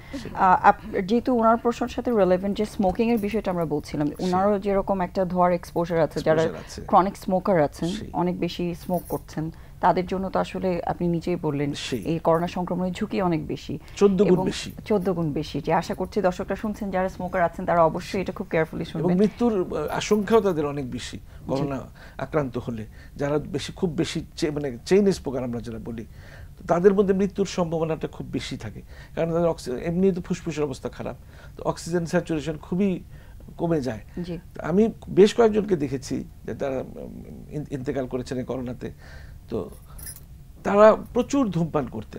যেহেতু ওনার প্রশ্নের সাথে রিলেভেন্ট যে স্মোকিং এর বিষয়টা আমরা বলছিলাম, ওনারও যেরকম একটা ধোয়ার এক্সপোজার আছে, যারা ক্রনিক স্মোকার আছেন, অনেক বেশি স্মোক করছেন, তাদের জন্য তো আসলে আপনি নিজেই বললেন এই করোনা সংক্রমণের ঝুঁকি অনেক বেশি, 14 গুণ বেশি। যে আশা করছি দর্শকরা শুনছেন, যারা স্মোকার আছেন তারা অবশ্যই এটা খুব কেয়ারফুলি শুনবেন। এবং মৃত্যুর আশঙ্কাও তাদের অনেক বেশি করোনা আক্রান্ত হলে, যারা খুব বেশি মানে চেইন স্মোকার আমরা যারা বলি, তাদের মধ্যে মৃত্যুর সম্ভাবনাটা খুব বেশি থাকে, কারণ তাদের এমনি তো ফুসফুসের অবস্থা খারাপ, তো অক্সিজেন স্যাচুরেশন খুবই কমে যায়। আমি বেশ কয়েকজনকে দেখেছি যে তারা ইন্তেকাল করেছেন এই করোনাতে, তো তারা প্রচুর ধূমপান করতেন।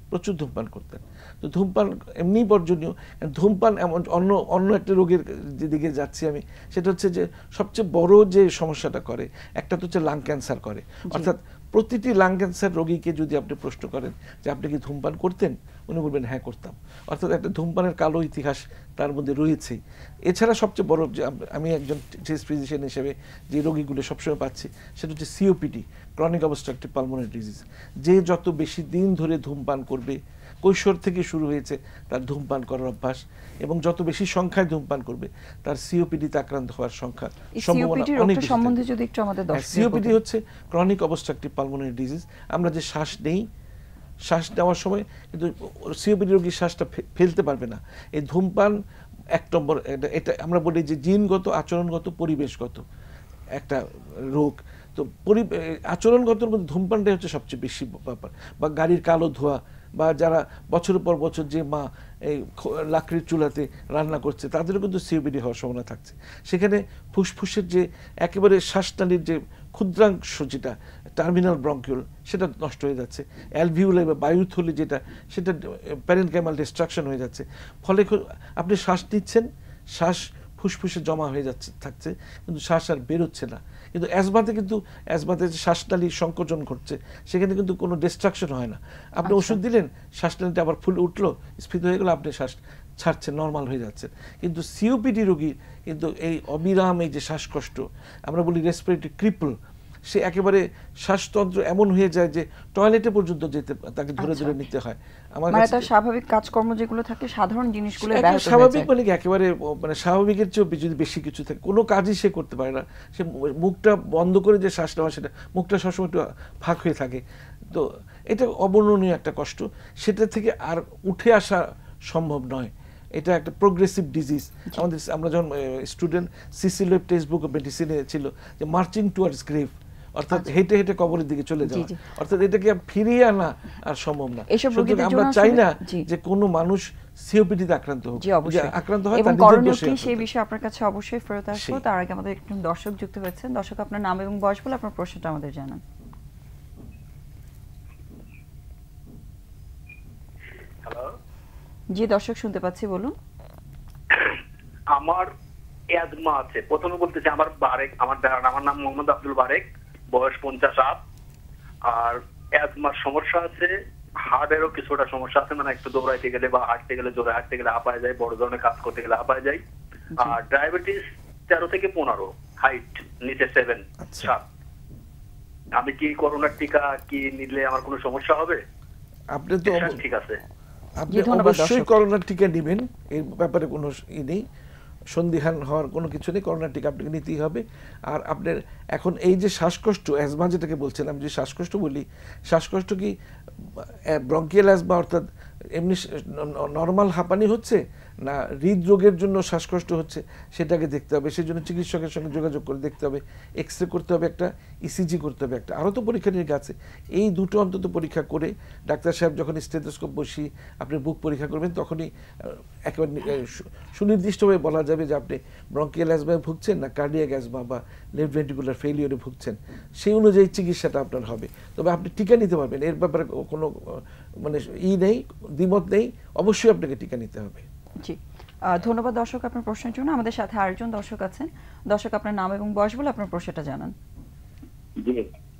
তো ধূমপান এমনি বর্জনীয়। ধূমপান এমন অন্য একটা রোগের দিকে যাচ্ছি আমি, সেটা হচ্ছে যে সবচেয়ে বড় যে সমস্যাটা করে, একটা তো হচ্ছে লাং ক্যান্সার করে। অর্থাৎ প্রতিটি লাং ক্যান্সার রোগীকে যদি আপনি প্রশ্ন করেন যে আপনি কি ধূমপান করতেন, উনি বলবেন হ্যাঁ করতাম। অর্থাৎ একটা ধূমপানের কালো ইতিহাস তার মধ্যে রয়েছেই। এছাড়া সবচেয়ে বড় যে আমি একজন চেস্ট ফিজিশিয়ান হিসেবে যে রোগীগুলো সবসময় পাচ্ছি, সেটা হচ্ছে COPD, chronic obstructive pulmonary disease. যে যত বেশি দিন ধরে ধূমপান করবে, কৈশোর থেকে শুরু হয়েছে তার ধূমপান করার অভ্যাস, এবং যত বেশি সংখ্যায় ধূমপান করবে তার সিওপিডিতে আক্রান্ত হওয়ার সম্ভাবনা অনেক বেশি। সিওপিডি হচ্ছে ক্রনিক অবস্ট্রাকটিভ পালমোনারি ডিজিজ। আমরা যে শ্বাস নেই, শ্বাস নেওয়ার সময় কিন্তু সিওপিডি রোগীর শ্বাসটা ফেলতে পারবে না। এই ধূমপান 1 নম্বর, এটা আমরা বলি যে জিনগত, আচরণগত, পরিবেশগত একটা রোগ। তো আচরণগতর মধ্যে ধূমপানটাই হচ্ছে সবচেয়ে বেশি ব্যাপার, বা গাড়ির কালো ধোঁয়া, বা যারা বছরের পর বছর যে মা এই লাকড়ির চুলাতে রান্না করছে তাদেরও কিন্তু সিওপিডি হওয়ার সম্ভাবনা থাকছে। সেখানে ফুসফুসের যে একেবারে শ্বাসনালীর যে ক্ষুদ্রাংশ যেটা টার্মিনাল ব্রঙ্কিউল সেটা নষ্ট হয়ে যাচ্ছে, অ্যালভিউলাই বা বায়ুথলি যেটা সেটা প্যারেনকাইমাল ডিস্ট্রাকশন হয়ে যাচ্ছে। ফলে আপনি শ্বাস নিচ্ছেন, শ্বাস ফুসফুসে জমা হয়ে যাচ্ছে থাকছে, কিন্তু শ্বাস আর বেরোচ্ছে না। কিন্তু অ্যাজমাতে যে শ্বাসনালী সংকোচন ঘটছে সেখানে কিন্তু কোনো ডিস্ট্রাকশন হয় না। আপনি ওষুধ দিলেন, শ্বাসনালীটা আবার ফুলে উঠলো, স্ফীত হয়ে গেলো, আপনি শ্বাস ছাড়ছেন, নর্মাল হয়ে যাচ্ছে। কিন্তু সিওপিডি রোগীর কিন্তু এই অবিরাম এই যে শ্বাসকষ্ট, আমরা বলি রেসপিরেটরি ক্রিপল, সে একেবারে শ্বাসতন্ত্র এমন হয়ে যায় যে টয়লেটে পর্যন্ত যেতে তাকে ধরে ধরে নিতে হয়। আমার মানে তার স্বাভাবিক কাজকর্ম যেগুলো থাকে, সাধারণ জিনিসগুলো ব্যাহত হয়ে স্বাভাবিক যায়। মানে কি একেবারে মানে স্বাভাবিকের চেয়েও যদি বেশি কিছু থাকে, কোনো কাজই সে করতে পারে না। সে মুখটা বন্ধ করে যে শ্বাস নেওয়া, সেটা মুখটা সবসময় একটু ফাঁক হয়ে থাকে। তো এটা অবর্ণনীয় একটা কষ্ট, সেটা থেকে আর উঠে আসা সম্ভব নয়। এটা একটা প্রোগ্রেসিভ ডিজিজ। আমরা যখন student Cecil Loeb text book of মেডিসিনে ছিল যে মার্চিং টুয়ার্ডস গ্রেভ, অর্থাৎ হেঁটে হেঁটে কবরের দিকে চলে যাওয়া, অর্থাৎ এটাকে ফিরিয়ে আনা আর সম্ভব না। আমরা চাই না যে কোনো মানুষ সিওপিডিতে আক্রান্ত হোক, আক্রান্ত হয় তার নিজের দোষে। সেই বিষয়ে আপনার কাছে অবশ্যই ফেরত আসবো, তার আগে আমাদের একজন দর্শক যুক্ত হয়েছেন। দর্শক, আপনার নাম এবং বয়স বলে আপনার প্রশ্নটা আমাদের জানান। হ্যালো, জি দর্শক, শুনতে পাচ্ছি, বলুন। আমার অ্যাজমা আছে। প্রথমে বলতেছি আমার নাম মোহাম্মদ আব্দুল বারেক, বয়স 58। আর অ্যাজমার সমস্যা আছে, হার্টেরও কিছুটা সমস্যা আছে, মানে একটু দৌড়াইতে গেলে বা হাঁটতে গেলে, জোরে হাঁটতে গেলে হাঁপায় যায়, বড় ধরনের কাজ করতে গেলে হাঁপায় যায়। আর ডায়াবেটিস 13 থেকে 15, হাইট নিচে 7। আমি কি করোনার টিকা কি নিলে আমার কোনো সমস্যা হবে? আপনি তো ঠিক আছে, আপনি অবশ্যই করোনার টিকা নেবেন, এই ব্যাপারে কোনো নেই, সন্দিহান হওয়ার কোনো কিছু নেই। করোনার টিকা আপনাকে নিতেই হবে। আর আপনার এখন এই যে শ্বাসকষ্ট, অ্যাজমা যেটাকে বলছিলাম, যে শ্বাসকষ্ট বলি, শ্বাসকষ্ট কি ব্রঙ্কিয়াল অ্যাজমা অর্থাৎ এমনি নর্মাল হাঁপানি হচ্ছে না হৃদরোগের জন্য শ্বাসকষ্ট হচ্ছে, সেটাকে দেখতে হবে। সেই জন্য চিকিৎসকের সঙ্গে যোগাযোগ করে দেখতে হবে, এক্সরে করতে হবে একটা, ইসিজি করতে হবে একটা, আরও তো পরীক্ষা নিরীক্ষা আছে। এই দুটো অন্তত পরীক্ষা করে ডাক্তার সাহেব যখন স্টেথোস্কোপ বসি আপনি বুক পরীক্ষা করবেন, তখনই একেবারে সুনির্দিষ্টভাবে বলা যাবে যে আপনি ব্রঙ্কিয়াল অ্যাজমায় ভুগছেন না কার্ডিয়াক অ্যাজমা বা লেফট ভেন্ট্রিকুলার ফেলিওরে ভুগছেন। সেই অনুযায়ী চিকিৎসাটা আপনার হবে। তবে আপনি টিকা নিতে পারবেন, এর ব্যাপারে কোনো মানে নেই, দ্বিমত নেই, অবশ্যই আপনাকে টিকা নিতে হবে। জি, ধন্যবাদ দর্শক আপনার প্রশ্নের জন্য। আমাদের সাথে আরেকজন দর্শক আছেন। দর্শক, আপনার নাম এবং বয়স বলে আপনার প্রশ্নটা জানান। জি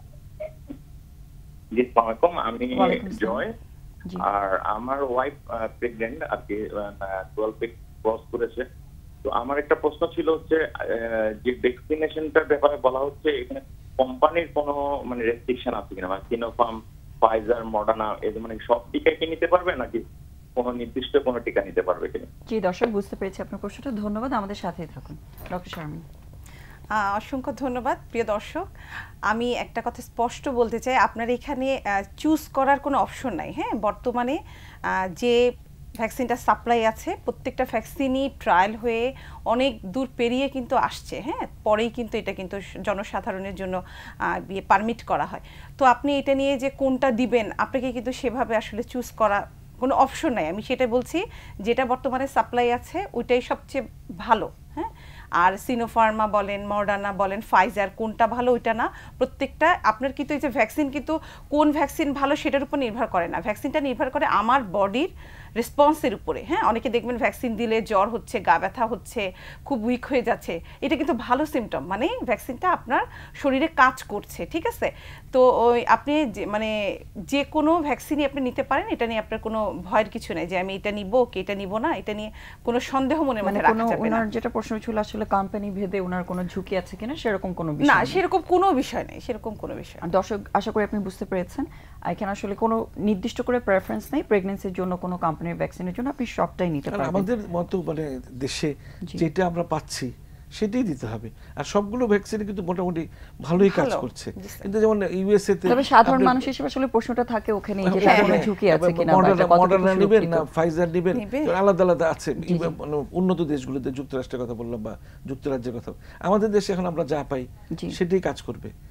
জি, আসসালামু আলাইকুম, আমি জয়। আর আমার ওয়াইফ প্রেগন্যান্ট আর কি, 12 উইক ক্রস করেছে। তো আমার একটা প্রশ্ন ছিল হচ্ছে যে ভ্যাকসিনেশনটার ব্যাপারে বলা হচ্ছে, এখানে কোম্পানির কোনো মানে রেস্ট্রিকশন আছে কিনা, মানে সিনোফার্ম, ফাইজার, মডার্না, এই মানে সব টিকা কি নিতে পারবে নাকি কোনো নির্দিষ্ট কোনো টিকা নিতে পারবে কিনা? জি দর্শক, বুঝতে পেরেছি আপনার প্রশ্নটা। ধন্যবাদ, আমাদের সাথেই থাকুন। ডক্টর শারমিন। অসংখ্য ধন্যবাদ প্রিয় দর্শক। আমি একটা কথা স্পষ্ট বলতে চাই, আপনার এখানে চুজ করার কোনো অপশন নাই। হ্যাঁ, বর্তমানে যে ভ্যাকসিনটা সাপ্লাই আছে, প্রত্যেকটা ভ্যাকসিনই ট্রায়াল হয়ে অনেক দূর পেরিয়ে কিন্তু আসছে। হ্যাঁ, পরেই কিন্তু এটা কিন্তু জনসাধারণের জন্য পারমিট করা হয়। তো আপনি এটা নিয়ে যে কোনটা দিবেন, আপনাকে কিন্তু সেভাবে আসলে চুজ করা কোনো অপশন নাই। আমি সেটা বলছি, যেটা বর্তমানে সাপ্লাই আছে ওইটাই সবচেয়ে ভালো। হ্যাঁ, আর সিনোফার্মা বলেন, মডার্না বলেন, ফাইজার, কোনটা ভালো ওইটা না, প্রত্যেকটা আপনার কিন্তু এই যে ভ্যাকসিন, কিন্তু কোন ভ্যাকসিন ভালো সেটার উপর নির্ভর করে না। ভ্যাকসিনটা নির্ভর করে আমার বডির রেসপন্সের উপরে। হ্যাঁ, অনেকে দেখবেন ভ্যাকসিন দিলে জ্বর হচ্ছে, গা ব্যথা হচ্ছে, খুব উইক হয়ে যাচ্ছে, এটা কিন্তু ভালো সিমটম, মানে ভ্যাকসিনটা আপনার শরীরে কাজ করছে। ঠিক আছে, তো ওই আপনি মানে যে কোনো ভ্যাকসিনই আপনি নিতে পারেন, এটা নিয়ে আপনার কোনো ভয়ের কিছু নেই যে আমি এটা নিব কি এটা নিব না, এটা নিয়ে কোনো সন্দেহ মনের মধ্যে রাখা যাবে না। ওনার যেটা প্রশ্ন ছিল আসলে কোম্পানি ভেদে ওনার কোনো ঝুঁকি আছে কিনা, সেরকম কোনো বিষয় না, সেরকম কোনো বিষয় নেই, সেরকম কোনো বিষয়। দর্শক, আশা করি আপনি বুঝতে পেরেছেন, এখানে আসলে কোনো নির্দিষ্ট করে প্রেফারেন্স নেই। প্রেগন্যান্সির জন্য কোনো কোম্পানির ভ্যাকসিনের জন্য আপনি সবটাই নিতে পারবেন। আমাদের মতো মানে দেশে যেটা আমরা পাচ্ছি সেটাই দিতে হবে। আর সবগুলো ভ্যাকসিন কিন্তু মোটামুটি ভালোই কাজ করছে। কিন্তু যেমন ইউএসএ তে তবে সাধারণ মানুষ হিসেবে আসলে প্রশ্নটা থাকে ওখানে যে কোনো ঝুঁকি আছে কিনা, মডার্না নেবেন না ফাইজার নেবেন, আলাদা আলাদা আছে। উন্নত দেশগুলোতে, যুক্তরাষ্ট্রের কথা বললাম বা যুক্তরাজ্যের কথা, আমাদের দেশে এখন আমরা যা পাই সেটাই কাজ করবে।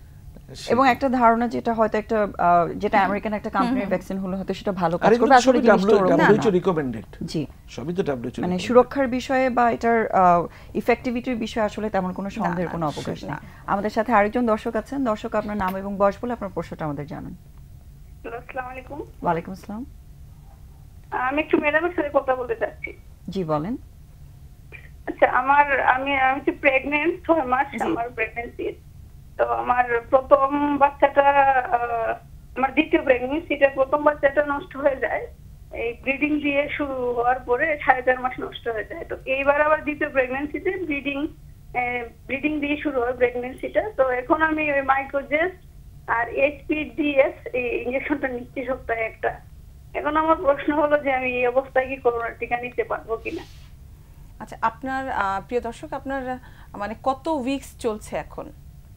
এবং একটা ধারণা যেটা হয়তো একটা যেটা আমেরিকান একটা কোম্পানির ভ্যাকসিন হলো হয়তো সেটা ভালো কাজ করবে, আসলে জিনিসটা WHO রিকমেন্ডেড। জি, সবই তো WHO মানে সুরক্ষার বিষয়ে বা এটার ইফেক্টিভিটির বিষয়ে আসলে তেমন কোনো সন্দেহের কোনো অবকাশ নেই। আমাদের সাথে আরেকজন দর্শক আছেন। দর্শক, আপনার নাম এবং বয়স বলে আপনার প্রশ্নটা আমাদের জানান। আসসালামু আলাইকুম। ওয়ালাইকুম আসসালাম। আমি একটু ম্যাডামের সাথে কথা বলতে চাচ্ছি। জি বলেন। আচ্ছা, আমি তো প্রেগন্যান্ট, 6 মাস আমার প্রেগন্যান্সি। তো আমার প্রথম বাচ্চাটা, আমার দ্বিতীয় প্রেগন্যান্সিটা, প্রথম বাচ্চাটা নষ্ট হয়ে যায় এই ব্লিডিং দিয়ে শুরু হওয়ার পরে 4.5 মাস নষ্ট হয়ে যায়। তো এইবার আবার দ্বিতীয় প্রেগন্যান্সিতে ব্লিডিং দিয়ে শুরু হয় প্রেগন্যান্সিটা। তো এখন আমি ওই মাইক্রোজেস্ট আর HPDS এই ইনজেকশনটা নিচ্ছি সপ্তাহে একটা। এখন আমার প্রশ্ন হলো যে আমি এই অবস্থায় কি করোনার টিকা নিতে পারবো কিনা। আচ্ছা, আপনার প্রিয় দর্শক, আপনার মানে কত উইকস চলছে এখন?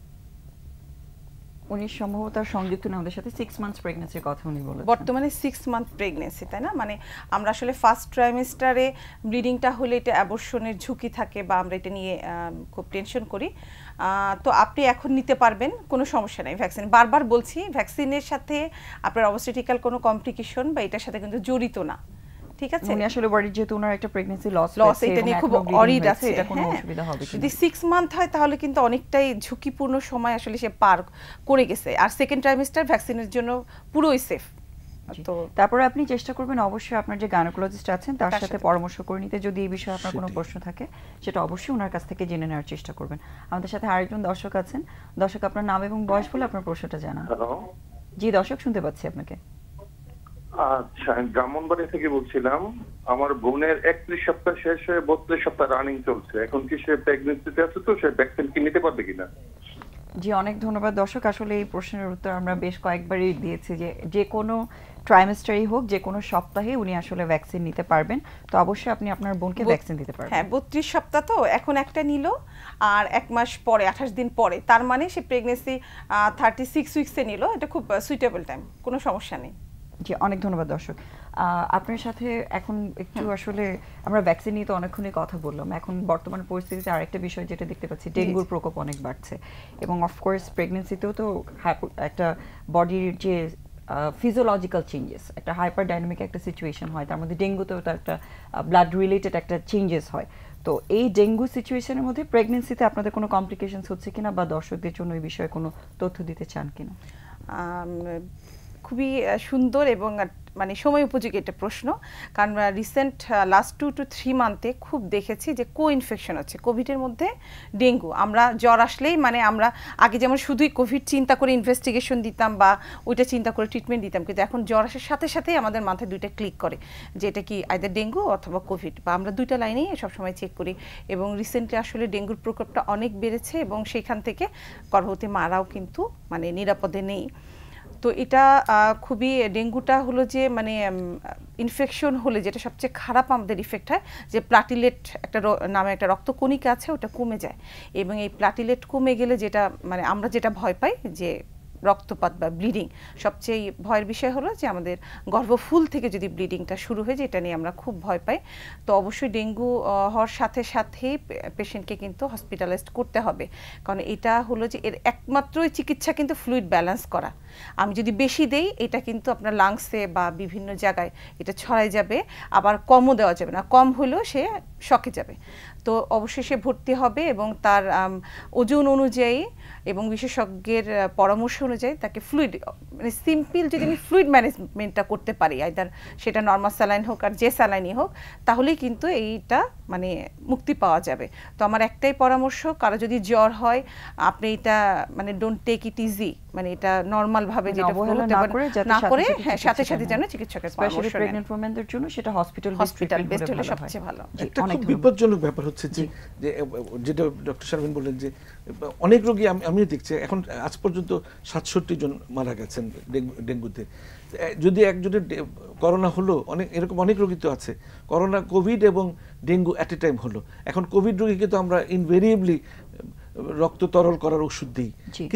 উনি সম্ভবত সংযুক্ত না আমাদের সাথে, 6 মান্থস প্রেগন্যান্সির কথা উনি বলেছেন। বর্তমানে 6 মান্থ প্রেগন্যান্সি, তাই না? মানে আমরা আসলে ফার্স্ট ট্রাইমেস্টারে ব্লিডিংটা হলে এটা অ্যাবর্শনের ঝুঁকি থাকে বা আমরা এটা নিয়ে খুব টেনশন করি। তো আপনি এখন নিতে পারবেন, কোনো সমস্যা নেই। ভ্যাকসিন, বারবার বলছি, ভ্যাকসিনের সাথে আপনার অবস্টেটিক্যাল কোনো কমপ্লিকেশন বা এটার সাথে কিন্তু জড়িত না, ঠিক আছে? উনি আসলে ওয়ারিড যেহেতু ওনার একটা প্রেগন্যান্সি লস এটা নিয়ে খুব অরিড আছে, এটা কোনো অসুবিধা হবে কিনা। যদি 6 মান্থ হয় তাহলে কিন্তু অনেকটাই ঝুঁকিপূর্ণ সময় আসলে সে পার করে গেছে। আর সেকেন্ড ট্রাইমেস্টার ভ্যাকসিনের জন্য পুরোই সেফ। তো তারপরে আপনি চেষ্টা করবেন অবশ্যই আপনার যে গাইনোকোলজিস্ট আছেন তার সাথে পরামর্শ করে নিতে, যদি এই বিষয়ে আপনার কোনো প্রশ্ন থাকে সেটা অবশ্যই ওনার কাছ থেকে জেনে নেওয়ার চেষ্টা করবেন। আমাদের সাথে আরেকজন দর্শক আছেন। দর্শক, আপনার নাম এবং বয়স বলে আপনার প্রশ্নটা জানান। হ্যালো। জি দর্শক, শুনতে পাচ্ছি আপনাকে। আচ্ছা, ব্রাহ্মণবাড়ি থেকে বলছিলাম। আমার বোনের 31 সপ্তাহ শেষ হয়ে 32 সপ্তাহ রানিং চলছে। এখন কি সে প্রেগন্যান্সিতে আছে, তো সে ভ্যাকসিন কি নিতে পারবে কিনা? জি, অনেক ধন্যবাদ দর্শক। আসলে এই প্রশ্নের উত্তর আমরা বেশ কয়েকবারই দিয়েছি যে কোনো ট্রাইমেস্টারই হোক, যে কোনো সপ্তাহে উনি আসলে ভ্যাকসিন নিতে পারবেন। তো অবশ্যই আপনি আপনার বোনকে ভ্যাকসিন দিতে পারবেন। হ্যাঁ, 32 সপ্তাহ তো এখন একটা নিল আর 1 মাস পরে 28 দিন পরে, তার মানে সে প্রেগন্যান্সি 36 উইকসে নিল। এটা খুব সুইটেবল টাইম, কোনো সমস্যা নেই। জি, অনেক ধন্যবাদ দর্শক। আপনার সাথে এখন একটু আসলে আমরা ভ্যাকসিন নিয়ে তো অনেকক্ষণই কথা বললাম। এখন বর্তমান পরিস্থিতিতে আরেকটা বিষয় যেটা দেখতে পাচ্ছি, ডেঙ্গুর প্রকোপ অনেক বাড়ছে এবং অফকোর্স প্রেগনেন্সিতেও তো একটা বডির যে ফিজিওলজিক্যাল চেঞ্জেস, একটা হাইপার ডাইনামিক একটা সিচুয়েশন হয়, তার মধ্যে ডেঙ্গুতেও তো একটা ব্লাড রিলেটেড একটা চেঞ্জেস হয়। তো এই ডেঙ্গু সিচুয়েশনের মধ্যে প্রেগনেন্সিতে আপনাদের কোনো কমপ্লিকেশনস হচ্ছে কিনা বা দর্শকদের জন্য এই বিষয়ে কোনো তথ্য দিতে চান কিনা? খুবই সুন্দর এবং মানে সময় উপযোগী একটা প্রশ্ন, কারণ রিসেন্ট লাস্ট 2 to 3 মান্থে খুব দেখেছি যে ইনফেকশন হচ্ছে কোভিডের মধ্যে ডেঙ্গু। আমরা জ্বর আসলেই মানে আমরা আগে যেমন শুধুই কোভিড চিন্তা করে ইনভেস্টিগেশন দিতাম বা ওইটা চিন্তা করে ট্রিটমেন্ট দিতাম, কিন্তু এখন জ্বর আসার সাথে সাথেই আমাদের মাথায় দুইটা ক্লিক করে যে এটা কি আইদার ডেঙ্গু অথবা কোভিড, বা আমরা দুইটা লাইনেই সবসময় চেক করি। এবং রিসেন্টলি আসলে ডেঙ্গুর প্রকোপটা অনেক বেড়েছে এবং সেখান থেকে গর্ভবতী মারাও কিন্তু মানে নিরাপদে নেই। তো এটা খুবই, ডেঙ্গুটা হলো যে মানে ইনফেকশন হলে যেটা সবচেয়ে খারাপ আমাদের ইফেক্ট হয় যে প্লাটিলেট একটা নামে একটা রক্তকণিকা আছে, ওটা কমে যায়। এবং এই প্লাটিলেট কমে গেলে যেটা মানে আমরা যেটা ভয় পাই যে রক্তপাত বা ব্লিডিং, সবচেয়ে ভয়ের বিষয় হলো যে আমাদের গর্ভফুল থেকে যদি ব্লিডিংটা শুরু হয়ে যায়, এটা নিয়ে আমরা খুব ভয় পাই। তো অবশ্যই ডেঙ্গু হওয়ার সাথে সাথেই পেশেন্টকে কিন্তু হসপিটালাইজড করতে হবে, কারণ এটা হলো যে এর একমাত্রই চিকিৎসা কিন্তু ফ্লুইড ব্যালেন্স করা। আমি যদি বেশি দেই এটা কিন্তু আপনার লাংসে বা বিভিন্ন জায়গায় এটা ছড়াই যাবে, আবার কমও দেওয়া যাবে না, কম হলেও সে শকে যাবে। তো অবশ্যই সে ভর্তি হবে এবং তার ওজন অনুযায়ী এবং বিশেষজ্ঞের পরামর্শ অনুযায়ী তাকে ফ্লুইড মানে সিম্পল যদি আমি ফ্লুইড ম্যানেজমেন্টটা করতে পারি, আইদার সেটা নর্মাল স্যালাইন হোক আর যে স্যালাইনই হোক, তাহলেই কিন্তু এইটা মানে মুক্তি পাওয়া যাবে। তো আমার একটাই পরামর্শ, কারো যদি জ্বর হয় আপনি এটা মানে ডোন্ট টেক ইট ইজি, মানে এটা নরমাল ভাবে যেটা না করে হ্যাঁ সাথে সাথে যেন চিকিৎসকের পরামর্শ নেন। প্রেগন্যান্ট ওমেনদের জন্য সেটা হসপিটাল বেস্ট হলে সবচেয়ে ভালো। একটা খুব বিপজ্জনক ব্যাপার হচ্ছে যে যেটা ডক্টর শারমিন বললেন যে অনেক রোগী আমিও দেখছি এখন আজ পর্যন্ত 67 জন মারা গেছেন ডেঙ্গুতে। যদি একজনের করোনা হলো, অনেক এরকম অনেক রোগী তো আছে করোনা, কোভিড এবং ডেঙ্গু অ্যাট এ টাইম হলো। এখন কোভিড রোগীকে তো আমরা ইনভেরিয়েবলি রক্ত তরল করার ওষুধ দিই, কিন্তু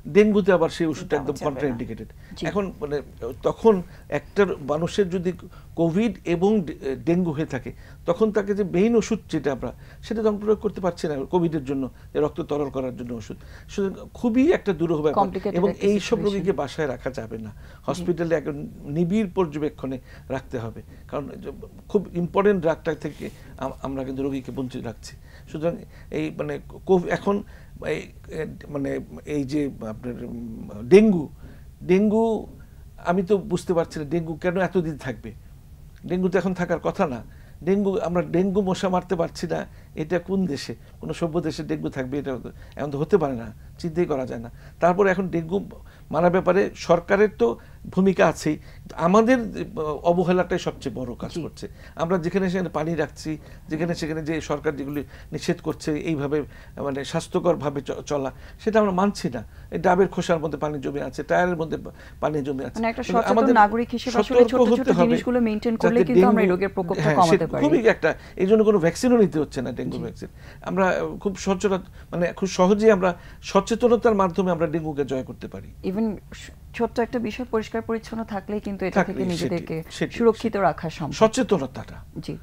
ডেঙ্গুতে আবার সেই ওষুধটা একদম কন্ট্রাইন্ডিকেটেড। এখন মানে তখন একটা মানুষের যদি কোভিড এবং ডেঙ্গু হয়ে থাকে তখন তাকে যে মেইন ওষুধ যেটা আমরা সেটা তো প্রয়োগ করতে পারছি না কোভিডের জন্য, রক্ত তরল করার জন্য ওষুধ, খুবই একটা দুরূহ ব্যাপার। এবং এই সব রোগীকে বাসায় রাখা যাবে না, হসপিটালে একজন নিবিড় পর্যবেক্ষণে রাখতে হবে, কারণ খুব ইম্পর্টেন্ট ড্রাগটা থেকে আমরা কিন্তু রোগীকে বঞ্চিত রাখছি। সুতরাং এই মানে এখন মানে এই যে আপনার ডেঙ্গু আমি তো বুঝতে পারছি না ডেঙ্গু কেন এতদিন থাকবে। ডেঙ্গু তো এখন থাকার কথা না। আমরা ডেঙ্গু মশা মারতে পারছি না, এটা কোন দেশে, কোনো সভ্য দেশে ডেঙ্গু থাকবে? এটা এখন তো হতে পারে না, চিন্তাই করা যায় না। তারপরে এখন ডেঙ্গু মারার ব্যাপারে সরকারের তো ভূমিকা আছেই, আমাদের অবহেলাটাই সবচেয়ে বড় কাজ করছে। আমরা যেখানে সেখানে পানি রাখছি, যেখানে সেখানে যে সরকার যেগুলি নিষেধ করছে এইভাবে মানে স্বাস্থ্যকরভাবে চলা, সেটা আমরা মানছি না। এই ডাবের খোসার মধ্যে পানি জমে আছে, টায়ারের মধ্যে পানি জমে আছে। আমাদের নাগরিক হিসেবে আসলে ছোট ছোট জিনিসগুলো মেইনটেইন করলে কিন্তু আমরা এই রোগের প্রকোপটা কমাতে পারি। খুবই একটা, এই জন্য কোনো ভ্যাকসিনও নিতে হচ্ছে না, ডেঙ্গু ভ্যাকসিন। আমরা খুব মানে খুব সহজেই আমরা সচেতনতার মাধ্যমে আমরা ডেঙ্গুকে জয় করতে পারি। ইভেন ছোট্ট একটা বিষয় পরিষ্কার পরিচ্ছন্ন থাকলেই কিন্তু এটা থেকে নিজেদেরকে সুরক্ষিত রাখা সম্ভব, সচেতনতাটা। জি,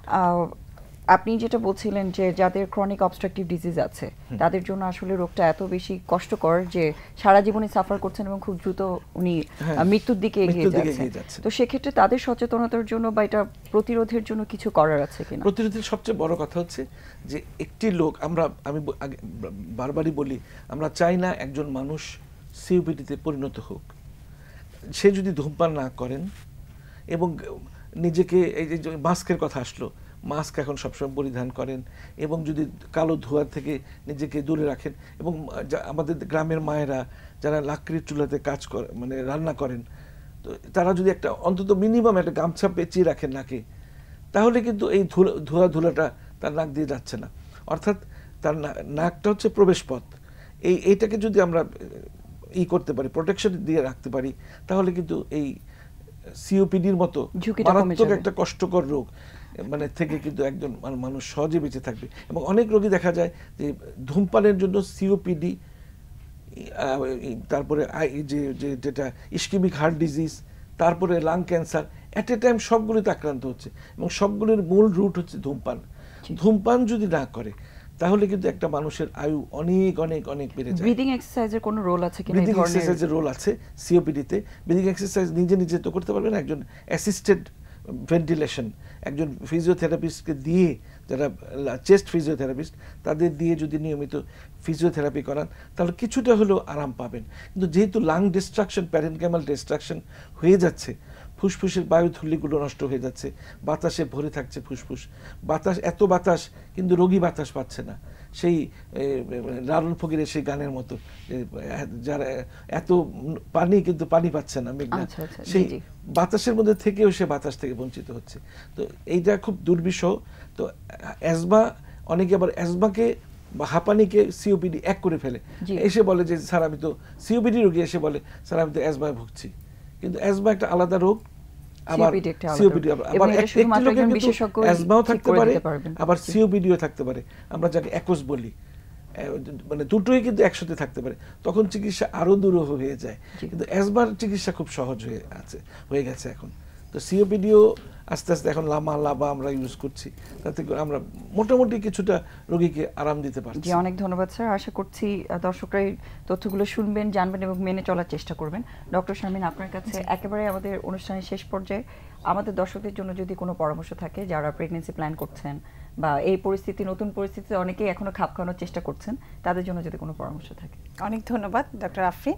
আপনি যেটা বলছিলেন যে যাদের ক্রনিক অবস্ট্রাকটিভ ডিজিজ আছে তাদের জন্য আসলে রোগটা এত বেশি কষ্টকর যে সারা জীবনে সাফার করছেন এবং খুব দ্রুত উনি মৃত্যুর দিকে এগিয়ে যাচ্ছেন। তো সেক্ষেত্রে তাদের সচেতনতার জন্য বা এটা প্রতিরোধের জন্য কিছু করার আছে কিনা? প্রতিরোধের সবচেয়ে বড় কথা হচ্ছে যে একটি লোক, আমি বারবারই বলি, আমরা চাই না একজন মানুষ সিওপিডিতে পরিণত হোক। সে যদি ধূমপান না করেন এবং নিজেকে, এই যে মাস্কের কথা আসলো, মাস্ক এখন সবসময় পরিধান করেন এবং যদি কালো ধোঁয়া থেকে নিজেকে দূরে রাখেন, এবং আমাদের গ্রামের মায়েরা যারা লাকড়ির চুলাতে কাজ করে মানে রান্না করেন, তো তারা যদি একটা অন্তত মিনিমাম একটা গামছা পেঁচিয়ে রাখেন নাকে, তাহলে কিন্তু এই ধুলাটা তার নাক দিয়ে যাচ্ছে না। অর্থাৎ তার নাকটা হচ্ছে প্রবেশ পথ। এইটাকে যদি আমরা করতে পারি, প্রোটেকশন দিয়ে রাখতে পারি, তাহলে কিন্তু এই সিওপিডির মতো মারাত্মক একটা কষ্টকর রোগ মানে থেকে কিন্তু একজন মানুষ সহজে বেঁচে থাকবে। এবং অনেক রোগী দেখা যায় যে ধূমপানের জন্য সিওপিডি, তারপরে যেটা ইসকেমিক হার্ট ডিজিজ, তারপরে lung cancer, at a time সবগুলিতে আক্রান্ত হচ্ছে, এবং সবগুলির মূল রুট হচ্ছে ধূমপান। ধূমপান যদি না করে তাহলে কিন্তু একটা মানুষের আয়ু অনেক অনেক অনেক বেড়ে যায়। ব্রিদিং এক্সারসাইজের কোনো রোল আছে কিনা? ব্রিদিং এক্সারসাইজের রোল আছে সিওপিডিতে। ব্রিদিং এক্সারসাইজ নিজে তো করতে পারবেন, একজন অ্যাসিস্টেড ভেন্টিলেশন, একজন ফিজিওথেরাপিস্টকে দিয়ে, যারা চেস্ট ফিজিওথেরাপিস্ট তাদের দিয়ে যদি নিয়মিত ফিজিওথেরাপি করান তাহলে কিছুটা হলেও আরাম পাবেন। কিন্তু যেহেতু লাং ডিস্ট্রাকশন, প্যারেনকাইমাল ডিস্ট্রাকশন হয়ে যাচ্ছে, ফুসফুসের বায়ুথলিগুলো নষ্ট হয়ে যাচ্ছে, বাতাসে ভরে থাকছে ফুসফুস, এত বাতাস কিন্তু রোগী বাতাস পাচ্ছে না। সেই লালন ফকিরের সেই গানের মতো, যারা এত পানি কিন্তু পানি পাচ্ছে না মেঘনা, সেই বাতাসের মধ্যে থেকেও সে বাতাস থেকে বঞ্চিত হচ্ছে। তো এইটা খুব দুর্বিষহ। তো অ্যাজমা, অনেকে আবার অ্যাজমাকে বা হাঁপানিকে সিওপিডি এক করে ফেলে, এসে বলে যে স্যার আমি তো সিওপিডি রোগী, এসে বলে স্যার আমি তো অ্যাজমায় ভুগছি। কিন্তু অ্যাজমা একটা আলাদা রোগ, আবার সিওপিডি আবার একটি লোকের কিন্তু অ্যাজমাও থাকতে পারে, আবার সিওপিডিও থাকতে পারে, আমরা যাকে একোস বলি, মানে দুটোই কিন্তু একসাথে থাকতে পারে। তখন চিকিৎসা আরো দুরূহ হয়ে যায়। কিন্তু অ্যাজমার চিকিৎসা খুব সহজ হয়ে গেছে এখন। তো সিওপিডিও আস্তে আস্তে এখন লাভা আমরা ইউজ করছি, তাতে আমরা মোটামুটি কিছুটা রোগীকে আরাম দিতে পারছি। জি, অনেক ধন্যবাদ স্যার। আশা করছি দর্শকরা এই তথ্যগুলো শুনবেন, জানবেন এবং মেনে চলার চেষ্টা করবেন। ডক্টর শারমিন, আপনার কাছে একেবারে আমাদের অনুষ্ঠানের শেষ পর্যায়ে আমাদের দর্শকদের জন্য যদি কোনো পরামর্শ থাকে, যারা প্রেগন্যান্সি প্ল্যান করছেন বা এই নতুন পরিস্থিতিতে অনেকেই এখনো খাপ খাওয়ানোর চেষ্টা করছেন, তাদের জন্য যদি কোনো পরামর্শ থাকে। অনেক ধন্যবাদ ডক্টর আফরিন।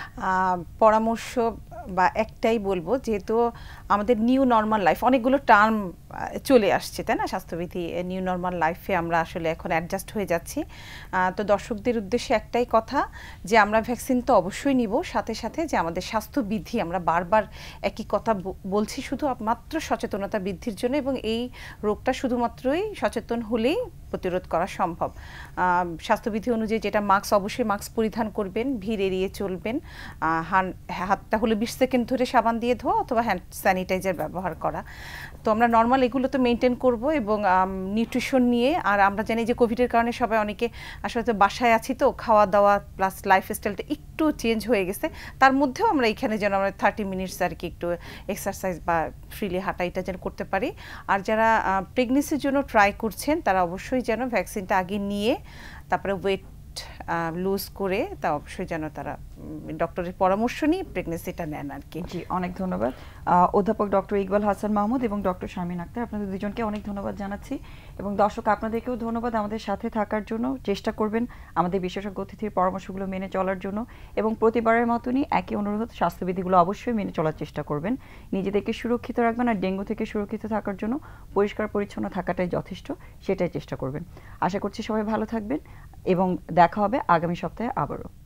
পরামর্শ বা একটাই বলবো, যেহেতু আমাদের নিউ নর্মাল লাইফ, অনেকগুলো টার্ম চলে আসছে, তাই না, স্বাস্থ্যবিধি, নিউ নর্মাল লাইফে আমরা আসলে এখন অ্যাডজাস্ট হয়ে যাচ্ছি। তো দর্শকদের উদ্দেশ্যে একটাই কথা, যে আমরা ভ্যাকসিন তো অবশ্যই নিব, সাথে সাথে যে আমাদের স্বাস্থ্যবিধি, আমরা বারবার একই কথা বলছি, শুধু মাত্র সচেতনতা বৃদ্ধির জন্য, এবং এই রোগটা শুধুমাত্রই সচেতন হলেই প্রতিরোধ করা সম্ভব। স্বাস্থ্যবিধি অনুযায়ী যেটা মাস্ক, অবশ্যই মাস্ক পরিধান করবেন, ভিড় এড়িয়ে চলবেন, হাতটা হলে 20 সেকেন্ড ধরে সাবান দিয়ে ধোয়া অথবা হ্যান্ড স্যানিটাইজার ব্যবহার করা। তো আমরা নর্মাল এগুলো তো মেনটেন করব এবং নিউট্রিশন নিয়ে, আর আমরা জানি যে কোভিডের কারণে সবাই অনেকে আসলে তো বাসায় আছি, তো খাওয়া দাওয়া প্লাস লাইফস্টাইলটা একটু চেঞ্জ হয়ে গেছে। তার মধ্যেও আমরা এখানে যেন আমরা 30 মিনিটস আর কি একটু এক্সারসাইজ বা ফ্রিলি হাঁটা এটা যেন করতে পারি। আর যারা প্রেগনেন্সির জন্য ট্রাই করছেন তারা অবশ্যই যেন ভ্যাকসিনটা আগে নিয়ে তারপরে ওয়েট লুজ করে তা অবশ্যই যেন তারা ডক্টরের পরামর্শ নিয়ে প্রেগনেন্সিটা নেন আর কি। জি, অনেক ধন্যবাদ অধ্যাপক ডক্টর ইকবাল হাসান মাহমুদ এবং ডক্টর শারমিন আক্তার, আপনাদের দুজনকে অনেক ধন্যবাদ জানাচ্ছি। এবং দর্শক আপনাদেরকেও ধন্যবাদ আমাদের সাথে থাকার জন্য। চেষ্টা করবেন আমাদের বিশেষজ্ঞ অতিথির পরামর্শগুলো মেনে চলার জন্য, এবং প্রতিবারের মতনই একই অনুরোধ, স্বাস্থ্যবিধিগুলো অবশ্যই মেনে চলার চেষ্টা করবেন, নিজেদেরকে সুরক্ষিত রাখবেন, আর ডেঙ্গু থেকে সুরক্ষিত থাকার জন্য পরিষ্কার পরিচ্ছন্ন থাকাটাই যথেষ্ট, সেটাই চেষ্টা করবেন। আশা করছি সবাই ভালো থাকবেন এবং দেখা হবে আগামী সপ্তাহে আবারও।